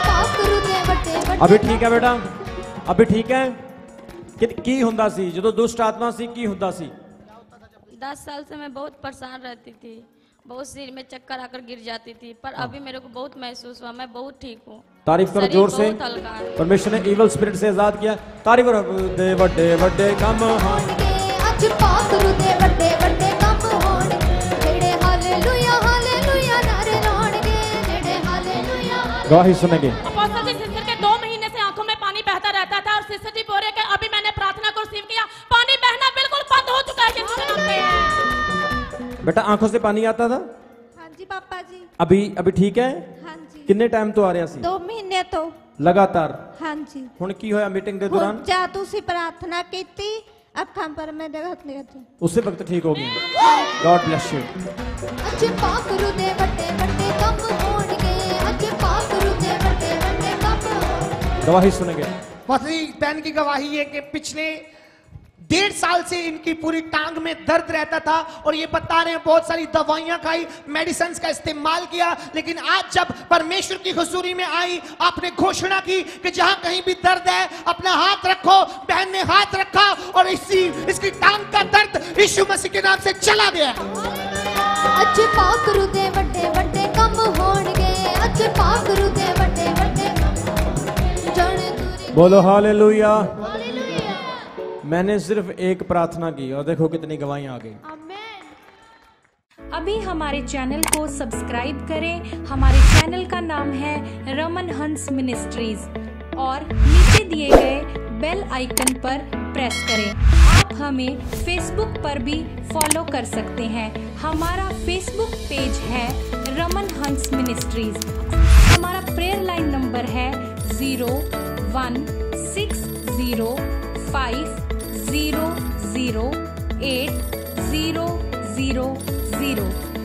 अभी ठीक है बेटा, अभी ठीक है। की हुंदा सी जो दुष्ट आत्मा सी, की हुंदा सी? 10 साल से मैं बहुत परेशान रहती थी, बहुत सिर में चक्कर आकर गिर जाती थी, पर अभी मेरे को बहुत महसूस हुआ, मैं बहुत ठीक हूँ। तारीफ करो जोर से। परमेश्वर ने इवल स्पिरिट से आजाद किया। तारीफ करो। दे वड्डे वड्डे कम होणगे, अज पाकरू दे वड्डे वड्डे कम होणगे, जेड़े हालेलुया हालेलुया नारे लाणगे, जेड़े हालेलुया। गवाही सुनेंगे। अपोस्टल जी, सिस्टर के 2 महीने से आंखों में पानी बहता रहता था और सिस्टर जी बोल रहे कि अभी मैंने प्रार्थना को रिसीव किया, बेटा आंखों से पानी आता था? हाँ जी पापा जी। अभी ठीक है? हाँ जी। किन्ने टाइम तो आ रहा सी? 2 महीने तो लगातार। हाँ जी। हुण की होया मीटिंग के दौरान? जा तुसी प्रार्थना कीती अखां पर मैं देखत नहीं थी, उसी वक्त ठीक हो गई। God bless you. अज पाकरू दे बड़े बड़े कम होणगे, अज पाकरू दे बड़े बड़े कम होणगे। गवाही सुनेंगे। पत्नी बहन की गवाही है कि पिछले 1.5 साल से इनकी पूरी टांग में दर्द रहता था और ये बता रहे हैं बहुत सारी दवाइयां खाई, मेडिसिन का इस्तेमाल किया, लेकिन आज जब परमेश्वर की हुजूरी में आई, आपने घोषणा की कि जहां कहीं भी दर्द है अपना हाथ रखो। बहन ने हाथ रखा और इसकी टांग का दर्द यीशु मसीह के नाम से चला गया। अज पाकरू दे बड़े बड़े कम होणगे, अज पाकरू दे बड़े बड़े बोलो हालेलुया। मैंने सिर्फ एक प्रार्थना की और देखो कितनी गवाहियां आ गई। अभी हमारे चैनल को सब्सक्राइब करें। हमारे चैनल का नाम है रमन हंस मिनिस्ट्रीज और नीचे दिए गए बेल आइकन पर प्रेस करें। आप हमें फेसबुक पर भी फॉलो कर सकते हैं। हमारा फेसबुक पेज है रमन हंस मिनिस्ट्रीज। हमारा प्रेयर लाइन नंबर है 016050080000।